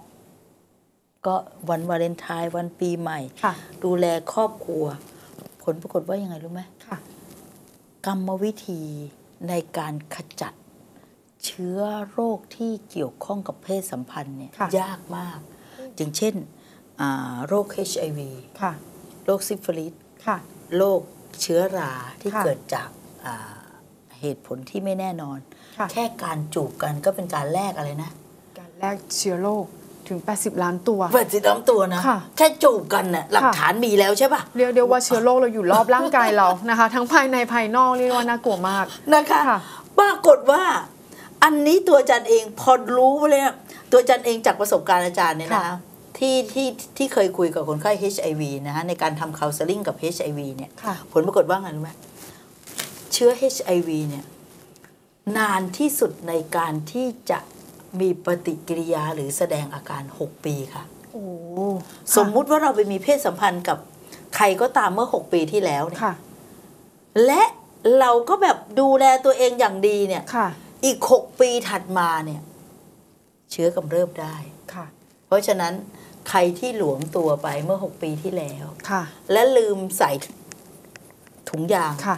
วันวาเลนไทน์วันปีใหม่ดูแลครอบครัวผลปรากฏว่ายังไงรู้ไหมกรรมวิธีในการขจัดเชื้อโรคที่เกี่ยวข้องกับเพศสัมพันธ์เนี่ยยากมากอย่างเช่นโรค HIV โรคซิฟิลิสโรคเชื้อราที่เกิดจากเหตุผลที่ไม่แน่นอนแค่การจูบกันก็เป็นการแลกอะไรนะการแลกเชื้อโรคถึง80 ล้านตัว 80 ล้านตัวนะแค่จูบกันน่ะหลักฐานมีแล้วใช่ป่ะเรียกได้ว่าเชื้อโรคเราอยู่รอบร่างกายเรานะคะทั้งภายในภายนอกเรียกว่าน่ากลัวมากนะคะปรากฏว่าอันนี้ตัวอาจารย์เองพอรู้เลยตัวอาจารย์เองจากประสบการณ์อาจารย์เนี่ยนะคะที่เคยคุยกับคนไข้ HIV นะคะในการทำ counseling กับ HIV เนี่ยผลปรากฏว่าไงรู้ไหมเชื้อ HIV เนี่ยนานที่สุดในการที่จะมีปฏิกิริยาหรือแสดงอาการ6 ปีค่ะสมมุติว่าเราไปมีเพศสัมพันธ์กับใครก็ตามเมื่อ6 ปีที่แล้วเนี่ยค่ะและเราก็แบบดูแลตัวเองอย่างดีเนี่ยค่ะอีก6 ปีถัดมาเนี่ยเชื้อกำเริบได้ค่ะเพราะฉะนั้นใครที่หลวมตัวไปเมื่อ6 ปีที่แล้วค่ะและลืมใส่ถุงยางค่ะ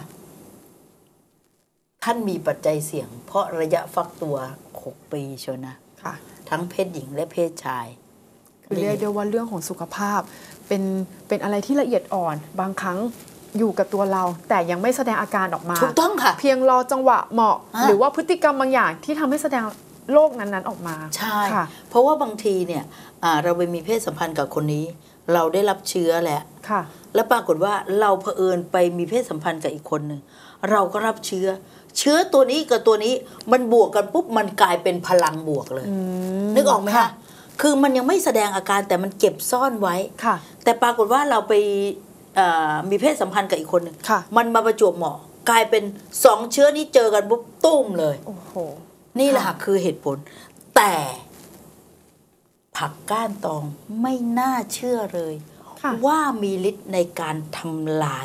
ท่านมีปัจจัยเสี่ยง เพราะระยะฟักตัว6 ปีชนะค่ะทั้งเพศหญิงและเพศชายคือเรียกได้ว่าเรื่องของสุขภาพเป็นอะไรที่ละเอียดอ่อนบางครั้งอยู่กับตัวเรา แต่ยังไม่แสดงอาการออกมาถูกต้องค่ะเพียงรอจังหวะเหมาะอ่ะหรือว่าพฤติกรรมบางอย่างที่ทำให้แสดงโรคนั้นๆออกมาใช่ค่ะเพราะว่าบางทีเนี่ยเราไปมีเพศสัมพันธ์กับคนนี้ เราได้รับเชื้อแหละค่ะแล้วปรากฏว่าเราเผอิญไปมีเพศสัมพันธ์กับอีกคนหนึ่งเราก็รับเชื้อตัวนี้กับตัวนี้มันบวกกันปุ๊บมันกลายเป็นพลังบวกเลย นึกออกไหมคะคือมันยังไม่แสดงอาการแต่มันเก็บซ่อนไว้ค่ะแต่ปรากฏว่าเราไปมีเพศสัมพันธ์กับอีกคนหนึ่งค่ะมันมาประจวบเหมาะกลายเป็น2 เชื้อนี้เจอกันปุ๊บตุ้มเลยโอ้โหนี่แหละค่ะคือเหตุผล แต่ผักก้านตองไม่น่าเชื่อเลยค่ะว่ามีฤทธิ์ในการทำลาย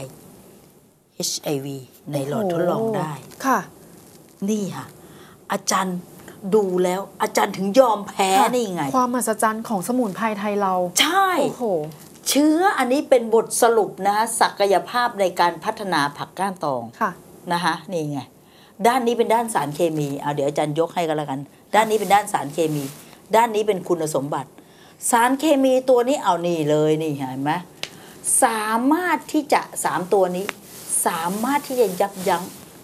HIV ในหลอดทดลองได้ค่ะนี่ค่ะ อาจารย์ดูแล้วอาจารย์ถึงยอมแพ้ค่ะนี่ไงความมหัศจรรย์ของสมุนไพรไทยเราใช่โอ้โหเชื้ออันนี้เป็นบทสรุปนะศักยภาพในการพัฒนาผักก้านตองค่ะนะคะนี่ไงด้านนี้เป็นด้านสารเคมีเอาเดี๋ยวอาจารย์ยกให้กันแล้วกัน ด้านนี้เป็นด้านสารเคมี ด้านนี้เป็นคุณสมบัติ สารเคมีตัวนี้เอานี่เลยนี่เห็นไหมสามารถที่จะ3 ตัวนี้ สามารถที่จะยับยั้ง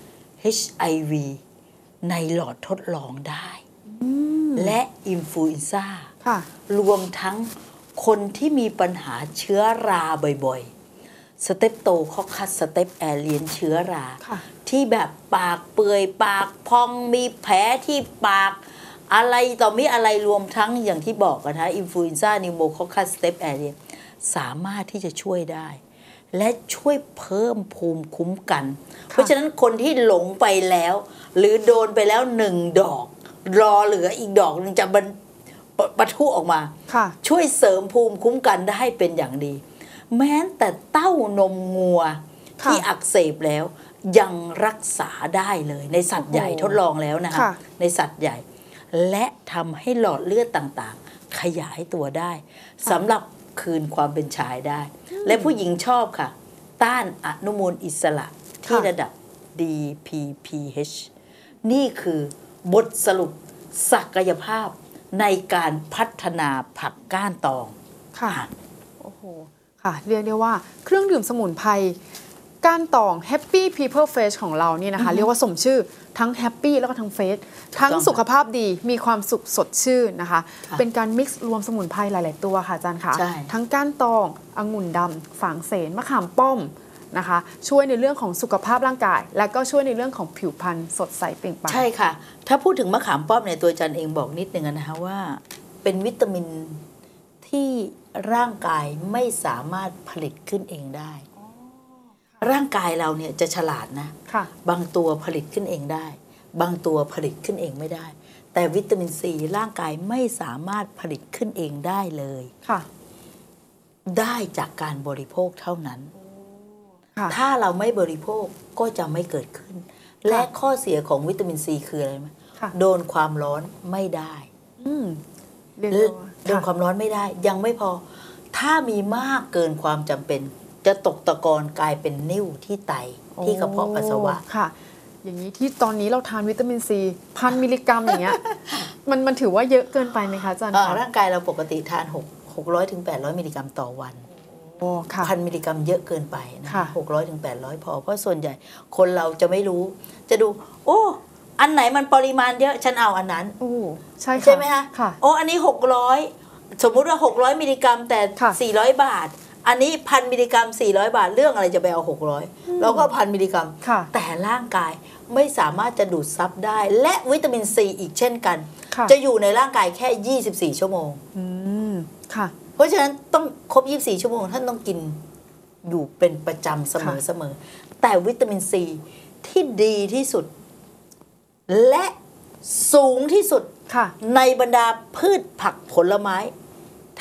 HIV ในหลอดทดลองได้ และอินฟลูเอนซ่าค่ะรวมทั้งคนที่มีปัญหาเชื้อราบ่อยๆ สเตปโตคอคัสสเตปแอเรียนเชื้อราค่ะที่แบบปากเปื่อยปากพองมีแผลที่ปากอะไรต่อมีอะไรรวมทั้งอย่างที่บอกกันนะอินฟลูเอนซ่านิวโมคอคัสสเตปแอเรียนสามารถที่จะช่วยได้ และช่วยเพิ่มภูมิคุ้มกัน เพราะฉะนั้นคนที่หลงไปแล้ว หรือโดนไปแล้ว1 ดอก รอเหลืออีกดอกนึงจะปะทุออกมาค่ะช่วยเสริมภูมิคุ้มกันได้เป็นอย่างดี แม้แต่เต้านมงัวค่ะที่อักเสบแล้วยังรักษาได้เลยในสัตว์ใหญ่โอ้โหทดลองแล้วนะคะค่ะในสัตว์ใหญ่ และทำให้หลอดเลือดต่างๆ ขยายตัวได้สำหรับคืนความเป็นชายได้ และผู้หญิงชอบค่ะ ต้านอนุมูลอิสระที่ระดับ DPPH นี่คือบทสรุปศักยภาพในการพัฒนาผักก้านตองค่ะ โอ้โห ค่ะ เรียกได้ว่าเครื่องดื่มสมุนไพรก้านตอง Happy People Face ของเรานี่นะคะ เรียกว่าสมชื่อทั้ง Happy แล้วก็ทั้ง Face ทั้งสุขภาพดีมีความสุขสดชื่นนะคะค่ะเป็นการมิกซ์รวมสมุนไพรหลาย ๆ ตัวค่ะอาจารย์ค่ะใช่ทั้งก้านตององุ่นดำฝางเสนมะขามป้อมนะคะ ช่วยในเรื่องของสุขภาพร่างกาย และก็ช่วยในเรื่องของผิวพรรณสดใสเปล่งปลั่งใช่ค่ะ ถ้าพูดถึงมะขามป้อมเนี่ยตัวอาจารย์เองบอกนิดนึงนะคะว่า เป็นวิตามินที่ร่างกายไม่สามารถผลิตขึ้นเองได้ ร่างกายเราเนี่ยจะฉลาดนะค่ะบางตัวผลิตขึ้นเองได้ บางตัวผลิตขึ้นเองไม่ได้ แต่วิตามินซีร่างกายไม่สามารถผลิตขึ้นเองได้เลยค่ะได้จากการบริโภคเท่านั้นค่ะถ้าเราไม่บริโภคก็จะไม่เกิดขึ้น และข้อเสียของวิตามินซีคืออะไรไหมค่ะโดนความร้อนไม่ได้อืมเรียกได้ว่าโดนความร้อนไม่ได้ ยังไม่พอ ถ้ามีมากเกินความจำเป็น จะตกตะกอนกลายเป็นนิ่วที่ไตที่กระเพาะปัสสาวะโอ้ค่ะ อย่างนี้ที่ตอนนี้เราทานวิตามินซี1,000 มิลลิกรัมอย่างเงี้ย มันถือว่าเยอะเกินไปไหมคะอาจารย์คะร่างกายเราปกติทาน600 ถึง 800 มิลลิกรัมต่อวันโอ้ค่ะ 1,000 มิลลิกรัมเยอะเกินไปนะค่ะ 600 ถึง 800 พอ เพราะส่วนใหญ่คนเราจะไม่รู้ จะดู โอ้ อันไหนมันปริมาณเยอะฉันเอาอันนั้นโอ้ใช่ค่ะใช่ไหมคะค่ะโอ้ อันนี้ 600 สมมุติว่า 600 มิลลิกรัมแต่ค่ะ 400 บาท อันนี้ 1,000 มิลลิกรัม 400 บาท เรื่องอะไรจะไปเอา 600 แล้วก็ 1,000 มิลลิกรัมค่ะแต่ร่างกายไม่สามารถจะดูดซับได้ และวิตามินซีอีกเช่นกันค่ะจะอยู่ในร่างกายแค่ 24 ชั่วโมงอืมค่ะเพราะฉะนั้นต้องครบ 24 ชั่วโมง ท่านต้องกินอยู่เป็นประจำเสมอแต่วิตามินซีที่ดีที่สุด และสูงที่สุดค่ะในบรรดาพืชผักผลไม้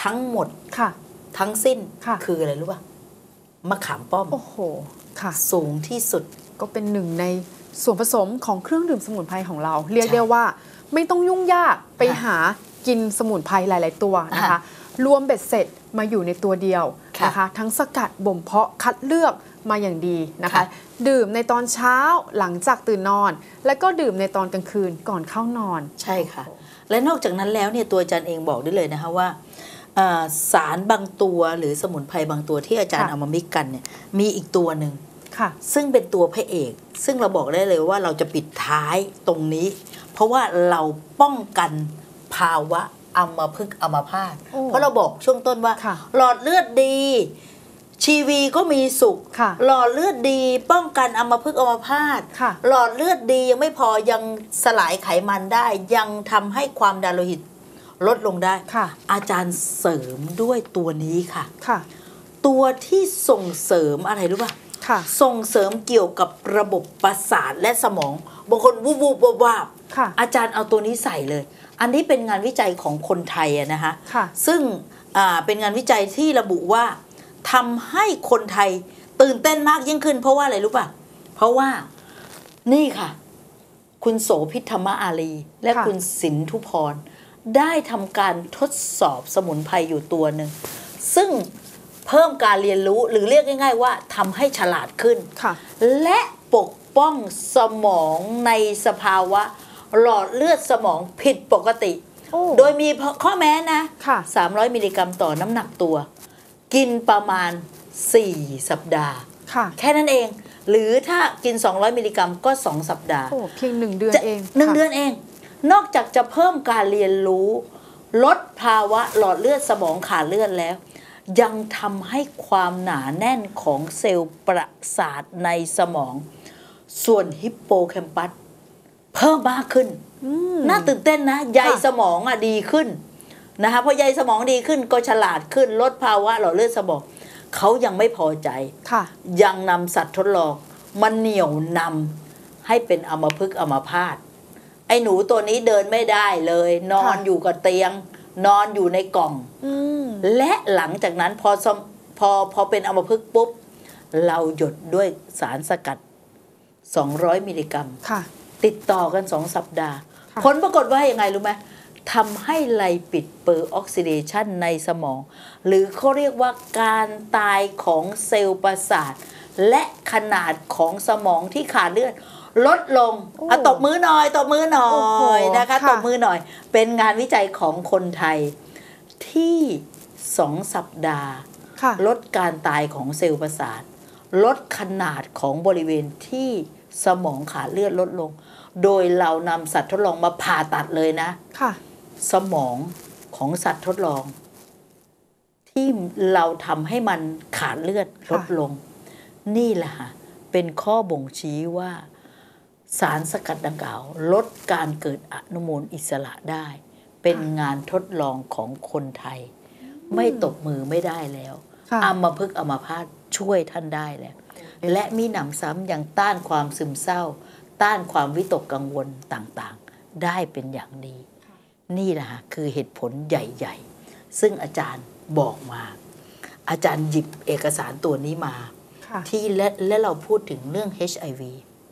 ทั้งหมดค่ะทั้งสิ้นค่ะคืออะไรรู้ป่ะมะขามป้อมโอ้โหค่ะสูงที่สุดก็เป็นหนึ่งในส่วนผสมของเครื่องดื่มสมุนไพรของเรา เรียกใช่ได้ว่าไม่ต้องยุ่งยากไปค่ะหากินสมุนไพรหลาย ๆ ตัวนะคะค่ะรวมเบ็ดเสร็จมาอยู่ในตัวเดียวค่ะนะคะ ทั้งสกัดบ่มเพาะคัดเลือกมาอย่างดีนะคะค่ะดื่มในตอนเช้าหลังจากตื่นนอน และก็ดื่มในตอนกลางคืนก่อนเข้านอนใช่ค่ะ และนอกจากนั้นแล้วเนี่ยตัวอาจารย์เองบอกได้เลยนะคะว่าสารบางตัวหรือสมุนไพรบางตัวที่อาจารย์ค่ะเอามามิกกันเนี่ยมีอีกตัวหนึ่งค่ะซึ่งเป็นตัวพระเอก ซึ่งเราบอกได้เลยว่าเราจะปิดท้ายตรงนี้ เพราะว่าเราป้องกันภาวะอัมพฤกษ์อัมพาตโอ้เพราะเราบอกช่วงต้นว่าค่ะหลอดเลือดดี ชีวีก็มีสุขค่ะหลอดเลือดดีป้องกันอัมพฤกษ์อัมพาตค่ะหลอดเลือดดียังไม่พอยังสลายไขมันได้ ยังทำให้ความดันโลหิตลดลงได้ค่ะอาจารย์เสริมด้วยตัวนี้ค่ะค่ะตัวที่ส่งเสริมอะไรรู้ป่ะค่ะส่งเสริมเกี่ยวกับระบบประสาทและสมองบางคนวูบวูบวาบค่ะอาจารย์เอาตัวนี้ใส่เลย อันนี้เป็นงานวิจัยของคนไทยอะนะคะค่ะซึ่งเป็นงานวิจัยที่ระบุว่าทำให้คนไทยตื่นเต้นมากยิ่งขึ้น เพราะว่าอะไรรู้ป่ะ เพราะว่านี่ค่ะ คุณโสภิตธรรมอารีและค่ะคุณสินธุพรได้ทำการทดสอบสมุนไพรอยู่ตัวหนึ่งซึ่งเพิ่มการเรียนรู้หรือเรียกง่ายๆว่าทำให้ฉลาดขึ้นค่ะและปกป้องสมองในสภาวะหลอดเลือดสมองผิดปกติโอ้โดยมีข้อแม้นะค่ะ 300 มิลลิกรัมต่อน้ำหนักตัว กินประมาณ 4 สัปดาห์ค่ะแค่นั้นเอง หรือถ้ากิน 200 มิลลิกรัมก็ 2 สัปดาห์โอ้เพียง1 เดือนจะเองหนึ่งค่ะเดือนเอง นอกจากจะเพิ่มการเรียนรู้ ลดภาวะหลอดเลือดสมองขาดเลือดแล้ว ยังทำให้ความหนาแน่นของเซลล์ประสาทในสมอง ส่วนฮิปโปแคมปัสเพิ่มมากขึ้น น่าตื่นเต้นนะใยสมองอะดีขึ้นนะคะพอใยสมองดีขึ้นก็ฉลาดขึ้น ลดภาวะหลอดเลือดสมองเขายังไม่พอใจค่ะยังนำสัตว์ทดลองมาเหนี่ยวนำให้เป็นอัมพฤกษ์อัมพาตไอ้หนูตัวนี้เดินไม่ได้เลย นอนค่ะอยู่กับเตียง นอนอยู่ในกล่องอืมและหลังจากนั้นพอเป็นอัมพฤกษ์ปุ๊บ เราหยดด้วยสารสกัด 200 มิลลิกรัมค่ะติดต่อกัน 2 สัปดาห์ค่ะผลปรากฏว่ายังไงรู้ไหมทำให้ไลปิดเปอร์ออกซิเดชันในสมอง หรือเขาเรียกว่าการตายของเซลล์ประสาท และขนาดของสมองที่ขาดเลือด ลดลงโอ้ตบมือหน่อยตบมือหน่อโอ้โหยนะคะค่ะตบมือหน่อย เป็นงานวิจัยของคนไทยที่ 2 สัปดาห์ค่ะลดการตายของเซลล์ประสาท ลดขนาดของบริเวณที่สมองขาดเลือดลดลง โดยเรานำสัตว์ทดลองมาผ่าตัดเลยนะค่ะสมองของสัตว์ทดลอง ที่เราทำให้มันขาดเลือดลดลง นี่แหละค่ะเป็นข้อบ่งชี้ว่า สารสกัดดังกล่าว ลดการเกิดอนุมูลอิสระได้ เป็นงานทดลองของคนไทย ไม่ตบมือไม่ได้แล้วค่ะอัมพฤกษ์อัมพาตช่วยท่านได้แล้ว และมีหนำซ้ำยังต้านความซึมเศร้า ต้านความวิตกกังวลต่างๆ ได้เป็นอย่างดี นี่แหละค่ะคือเหตุผลใหญ่ๆ ซึ่งอาจารย์บอกมา อาจารย์หยิบเอกสารตัวนี้มาค่ะที่และเราพูดถึงเรื่อง HIV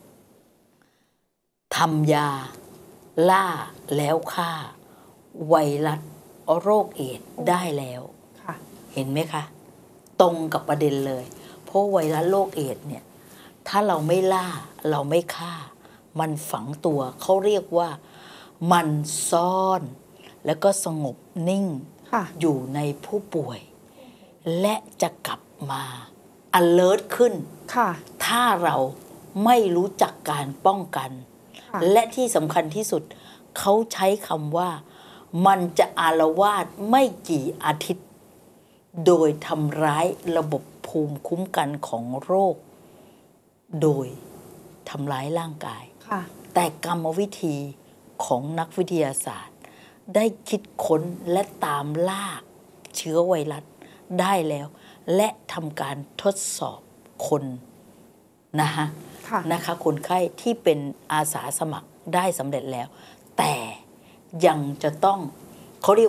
ทำยา ล่าแล้วฆ่า ไวรัสโรคเอดส์ได้แล้วค่ะเห็นไหมคะ ตรงกับประเด็นเลย เพราะไวรัสโรคเอดส์เนี่ย ถ้าเราไม่ล่าเราไม่ฆ่า มันฝังตัวเขาเรียกว่ามันซ่อน แล้วก็สงบนิ่งค่ะอยู่ในผู้ป่วย และจะกลับมา alert ขึ้นค่ะถ้าเราไม่รู้จักการป้องกันค่ะและที่สำคัญที่สุด เขาใช้คำว่ามันจะอาละวาดไม่กี่อาทิตย์ โดยทำร้ายระบบภูมิคุ้มกันของโรค โดยทำร้ายร่างกายค่ะแต่กรรมวิธีของนักวิทยาศาสตร์ ได้คิดค้นและตามล่าเชื้อไวรัสได้แล้ว และทำการทดสอบคนนะคะค่ะนะคะคนไข้ที่เป็นอาสาสมัครได้สำเร็จแล้ว แต่ยังจะต้องเขาเรียกว่า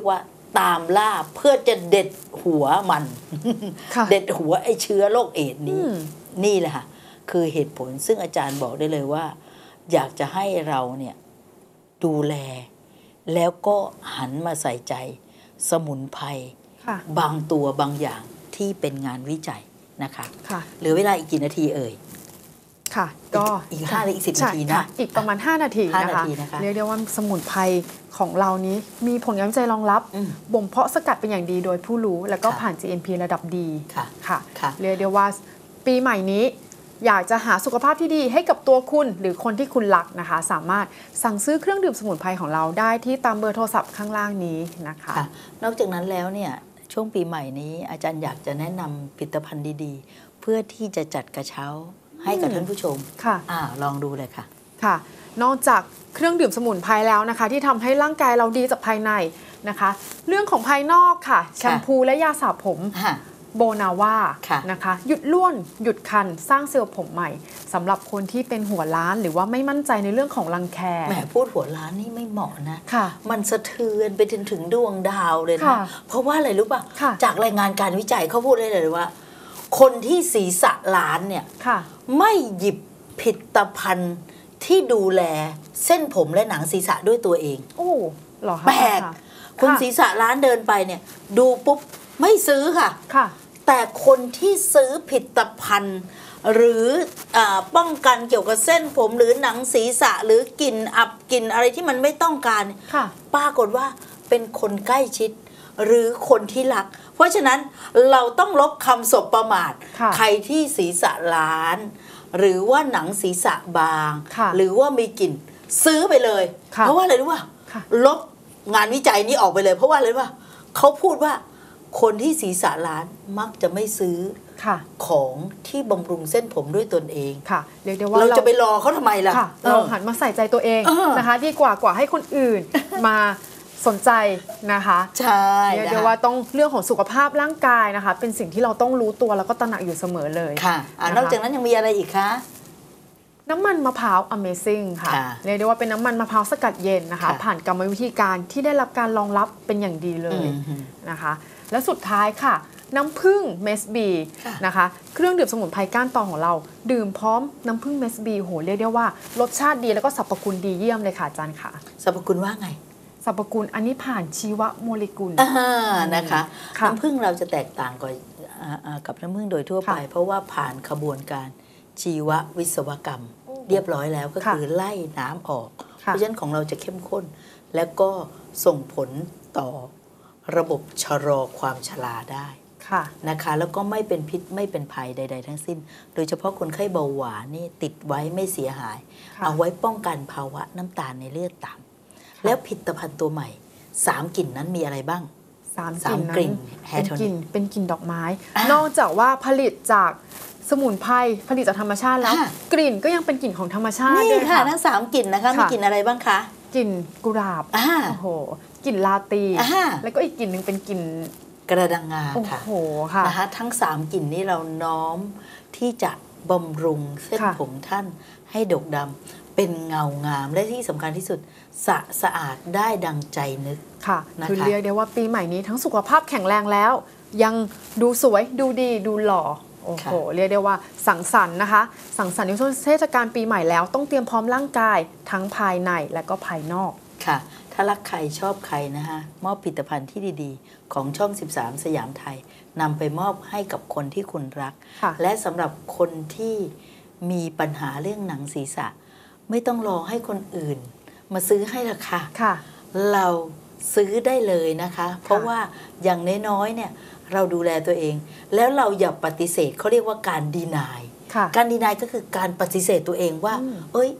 ตามล่าเพื่อจะเด็ดหัวมันค่ะเด็ดหัวไอ้เชื้อโรคเอดส์นี้อืมนี่แหละค่ะคือเหตุผลซึ่งอาจารย์บอกได้เลยว่า อยากจะให้เราเนี่ยดูแล แล้วก็หันมาใส่ใจสมุนไพรค่ะบางตัวบางอย่างที่เป็นงานวิจัยนะคะค่ะเหลือเวลาอีกกี่นาทีเอ่ยค่ะ ก็อีก5หรืออีก10นาทีนะใช่ค่อีกประมาณ 5 นาที 5 นะนาคะทีนะคะเรียกได้ว่าสมุนไพรของเรานี้มีผลงานวิจัยรองรับอืมบ่มเพาะสกัดเป็นอย่างดีโดยผู้รู้ แล้วก็ค่ะผ่าน GMP ระดับดีค่ะค่ะค่ะเรียกได้ว่าปีใหม่นี้ อยากจะหาสุขภาพที่ดีให้กับตัวคุณหรือคนที่คุณรักนะคะ สามารถสั่งซื้อเครื่องดื่มสมุนไพรของเราได้ที่ตามเบอร์โทรศัพท์ข้างล่างนี้นะคะค่ะนอกจากนั้นแล้วเนี่ยช่วงปีใหม่นี้อาจารย์อยากจะแนะนำผลิตภัณฑ์ดีๆ เพื่อที่จะจัดกระเช้าให้กับท่านผู้ชมค่ะลองดูเลยค่ะค่ะ นอกจากเครื่องดื่มสมุนไพรแล้วนะคะ ที่ทำให้ร่างกายเราดีจากภายในนะคะ เรื่องของภายนอกค่ะ แชมพูและยาสระผมโบนาว่าค่ะนะคะหยุดร่วนหยุดคันสร้างเซลล์ผมใหม่สำหรับคนที่เป็นหัวล้านหรือว่าไม่มั่นใจในเรื่องของรังแคแหมพูดหัวล้านนี่ไม่เหมาะนะค่ะมันสะเทือนไปถึงดวงดาวเลยนะค่ะเพราะว่าอะไรรู้ป่ะค่ะจากรายงานการวิจัยเขาพูดเลยว่า คนที่ศีรษะล้านเนี่ยค่ะไม่หยิบผลิตภัณฑ์ที่ดูแลเส้นผมและหนังศีรษะด้วยตัวเองโอ้เหรอคะแปลกค่ะคุณศีรษะล้านเดินไปเนี่ย ดูปุ๊บไม่ซื้อค่ะค่ะแต่คนที่ซื้อผลิตภัณฑ์ หรือป้องกันเกี่ยวกับเส้นผมหรือหนังศีรษะหรือกลิ่นอับกลิ่นอะไรที่มันไม่ต้องการค่ะปรากฏว่าเป็นคนใกล้ชิด หรือคนที่รัก เพราะฉะนั้นเราต้องลบคำสบประมาทค่ะใครที่ศีรษะล้าน หรือว่าหนังศีรษะบางค่ะหรือว่ามีกลิ่นซื้อไปเลยค่ะเพราะว่าอะไรรู้ป่ะค่ะลบงานวิจัยนี้ออกไปเลย เพราะว่าอะไรรู้ป่ะเขาพูดว่าคนที่ศีรษะล้านมักจะไม่ซื้อค่ะของที่บำรุงเส้นผมด้วยตนเองค่ะเรียกได้ว่าเราจะไปรอเขาทำไมล่ะค่ะเราหันมาใส่ใจตัวเองเออนะคะ ดีกว่าให้คนอื่น มาสนใจนะคะใช่เรียกนะได้คะว่าต้องเรื่องของสุขภาพร่างกายนะคะ เป็นสิ่งที่เราต้องรู้ตัวแล้วก็ตระหนักอยู่เสมอเลยค่ะนะคะนอกจากนั้นยังมีอะไรอีกคะน้ำมันมะพร้าว Amazing ค่ะค่ะเรียกได้ว่าเป็นน้ำมันมะพร้าวสกัดเย็นนะคะค่ะผ่านกรรมวิธีการที่ได้รับการรองรับเป็นอย่างดีเลยอืมนะคะ และสุดท้ายค่ะ น้ำผึ้งเมสบีค่ะนะคะ เครื่องดื่มสมุนไพรก้านตองของเรา ดื่มพร้อมน้ำผึ้งเมสบีโหเรียกได้ว่ารสชาติดีแล้วก็สรรพคุณดีเยี่ยมเลยค่ะอาจารย์ค่ะสรรพคุณว่าไงสรรพคุณอันนี้ผ่านชีวโมเลกุลนะคะค่ะน้ำผึ้งเราจะแตกต่างกับน้ำผึ้งโดยทั่วไปค่ะเพราะว่าผ่านขบวนการชีววิศวกรรม เรียบร้อยแล้วก็ค่ะคือไล่น้ำออก เพค่ะราะฉะนั้นของเราจะเข้มข้น แล้วก็ส่งผลต่อระบบชะลอความชราได้ค่ะนะคะแล้วก็ไม่เป็นพิษไม่เป็นภัยใด ๆ ทั้งสิ้น โดยเฉพาะคนไข้เบาหวานนี่ติดไว้ไม่เสียหายค่ะเอาไว้ป้องกันภาวะน้ำตาลในเลือดต่ำแล้วผลิตภัณฑ์ตัวใหม่ 3 กลิ่นนั้นมีอะไรบ้างสามสามกลิ่นกลิ่นนั้น hair เป็นกลิ่น tonic เป็นกลิ่นดอกไม้อ่ะนอกจากว่าผลิตจากสมุนไพรผลิตจากธรรมชาติแล้วอ่ะกลิ่นก็ยังเป็นกลิ่นของธรรมชาตินี่ด้วยค่ะค่ะทั้ง 3 กลิ่นนะคะค่ะมีกลิ่นอะไรบ้างคะกลิ่นกุหลาบอ่าโอ้โหกลิ่นลาตีอ่าแล้วก็อีกกลิ่นหนึ่งเป็นกลิ่นกระดังงาโอ้ค่ะโหค่ะนะคะทั้ง 3 กลิ่นนี้เราน้อมที่จะบำรุงเส้นค่ะผมท่านให้ดกดำเป็นเงางามและที่สำคัญที่สุดสะอาดได้ดังใจนึกค่ะนะคะคือเรียกได้ว่าปีใหม่นี้ทั้งสุขภาพแข็งแรงแล้ว ยังดูสวยดูดีดูหล่อโอ้โหเรียกได้ว่าสังสรรค์นะคะ สังสรรค์ในช่วงเทศกาลปีใหม่แล้วต้องเตรียมพร้อมร่างกายทั้งภายในและก็ภายนอกค่ะ ถ้ารักใครชอบใครนะคะมอบผลิตภัณฑ์ที่ดีๆ ของช่อง 13 สยามไทยนำไปมอบให้กับคนที่คุณรักค่ะและสำหรับคนที่มีปัญหาเรื่องหนังศีรษะ ไม่ต้องรอให้คนอื่น มาซื้อให้ละค่ะค่ะเราซื้อได้เลยนะคะ เพราะว่าอย่างน้อยๆเนี่ยเราดูแลตัวเอง แล้วเราอย่าปฏิเสธเขาเรียกว่าการดีนายค่ะการดีนายก็คือการปฏิเสธตัวเองว่า เอ้ย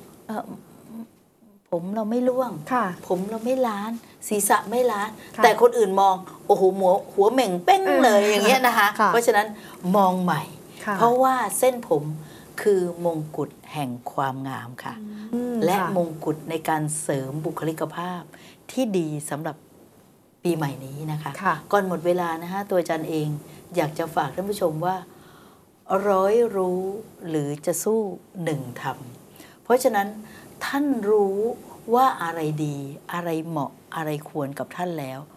ผมเราไม่ร่วงค่ะผมเราไม่ล้าน ศีรษะไม่ล้านค่ะแต่คนอื่นมองโอ้โหหัวเหม่งเป้งเลยอย่างเงี้ยนะคะค่ะเพราะฉะนั้นมองใหม่ค่ะเพราะว่าเส้นผมคือมงกุฎแห่งความงามค่ะอืมและค่มงกุฎในการเสริมบุคลิกภาพที่ดีสำหรับปีใหม่นี้นะคะค่ะก่อนหมดเวลานะคะตัวอาจารย์เองอยากจะฝากท่านผู้ชมว่าร้อยรู้หรือจะสู้หนึ่งทำเพราะฉะนั้นท่านรู้ว่าอะไรดีอะไรเหมาะอะไรควรกับท่านแล้ว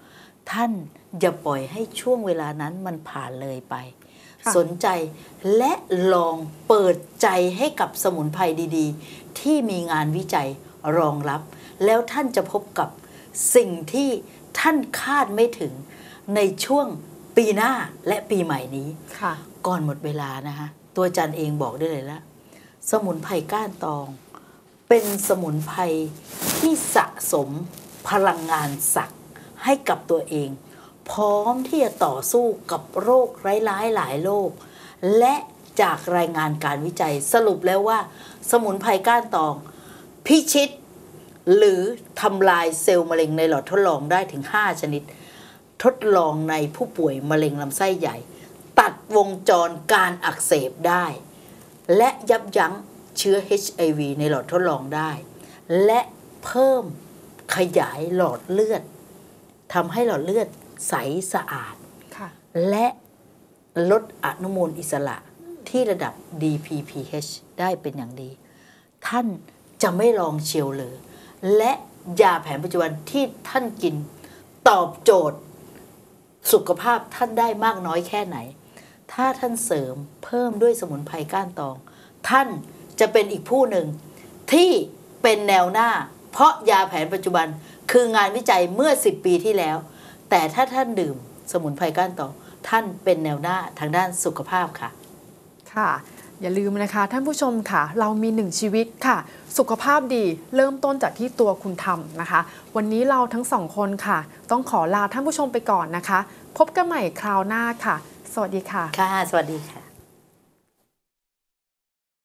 ท่านอย่าปล่อยให้ช่วงเวลานั้นมันผ่านเลยไปค่ะสนใจและลองเปิดใจให้กับสมุนไพรดีๆ ที่มีงานวิจัยรองรับ แล้วท่านจะพบกับสิ่งที่ท่านคาดไม่ถึงในช่วงปีหน้าและปีใหม่นี้ค่ะก่อนหมดเวลานะคะตัวจันเองบอกได้เลยละสมุนไพรก้านตอง เป็นสมุนไพรที่สะสมพลังงานศักดิ์ให้กับตัวเอง พร้อมที่จะต่อสู้กับโรคร้ายๆหลายโรคและจากรายงานการวิจัยสรุปแล้วว่า สมุนไพรก้านตอง พิชิต หรือทำลายเซลล์มะเร็งในหลอดทดลองได้ถึง 5 ชนิด ทดลองในผู้ป่วยมะเร็งลำไส้ใหญ่ ตัดวงจรการอักเสบได้ และยับยั้งเชื้อ HIV ในหลอดทดลองได้ และเพิ่มขยายหลอดเลือดทำให้หลอดเลือดใสสะอาดค่ะและลดอนุมูลอิสระที่ระดับ DPPH ได้เป็นอย่างดี ท่านจะไม่ลองเชียวเลย และยาแผนปัจจุบันที่ท่านกินตอบโจทย์สุขภาพท่านได้มากน้อยแค่ไหน ถ้าท่านเสริมเพิ่มด้วยสมุนไพรก้านตอง ท่านจะเป็นอีกผู้หนึ่งที่เป็นแนวหน้า เพราะยาแผนปัจจุบันคืองานวิจัยเมื่อ 10 ปีที่แล้ว แต่ถ้าท่านดื่มสมุนไพรก้านตอง ท่านเป็นแนวหน้าทางด้านสุขภาพค่ะค่ะ อย่าลืมนะคะท่านผู้ชมค่ะ เรามีหนึ่งชีวิตค่ะ สุขภาพดีเริ่มต้นจากที่ตัวคุณทำนะคะ วันนี้เราทั้งสองคนค่ะ ต้องขอลาท่านผู้ชมไปก่อนนะคะ พบกันใหม่คราวหน้าค่ะ สวัสดีค่ะค่ะ สวัสดีค่ะ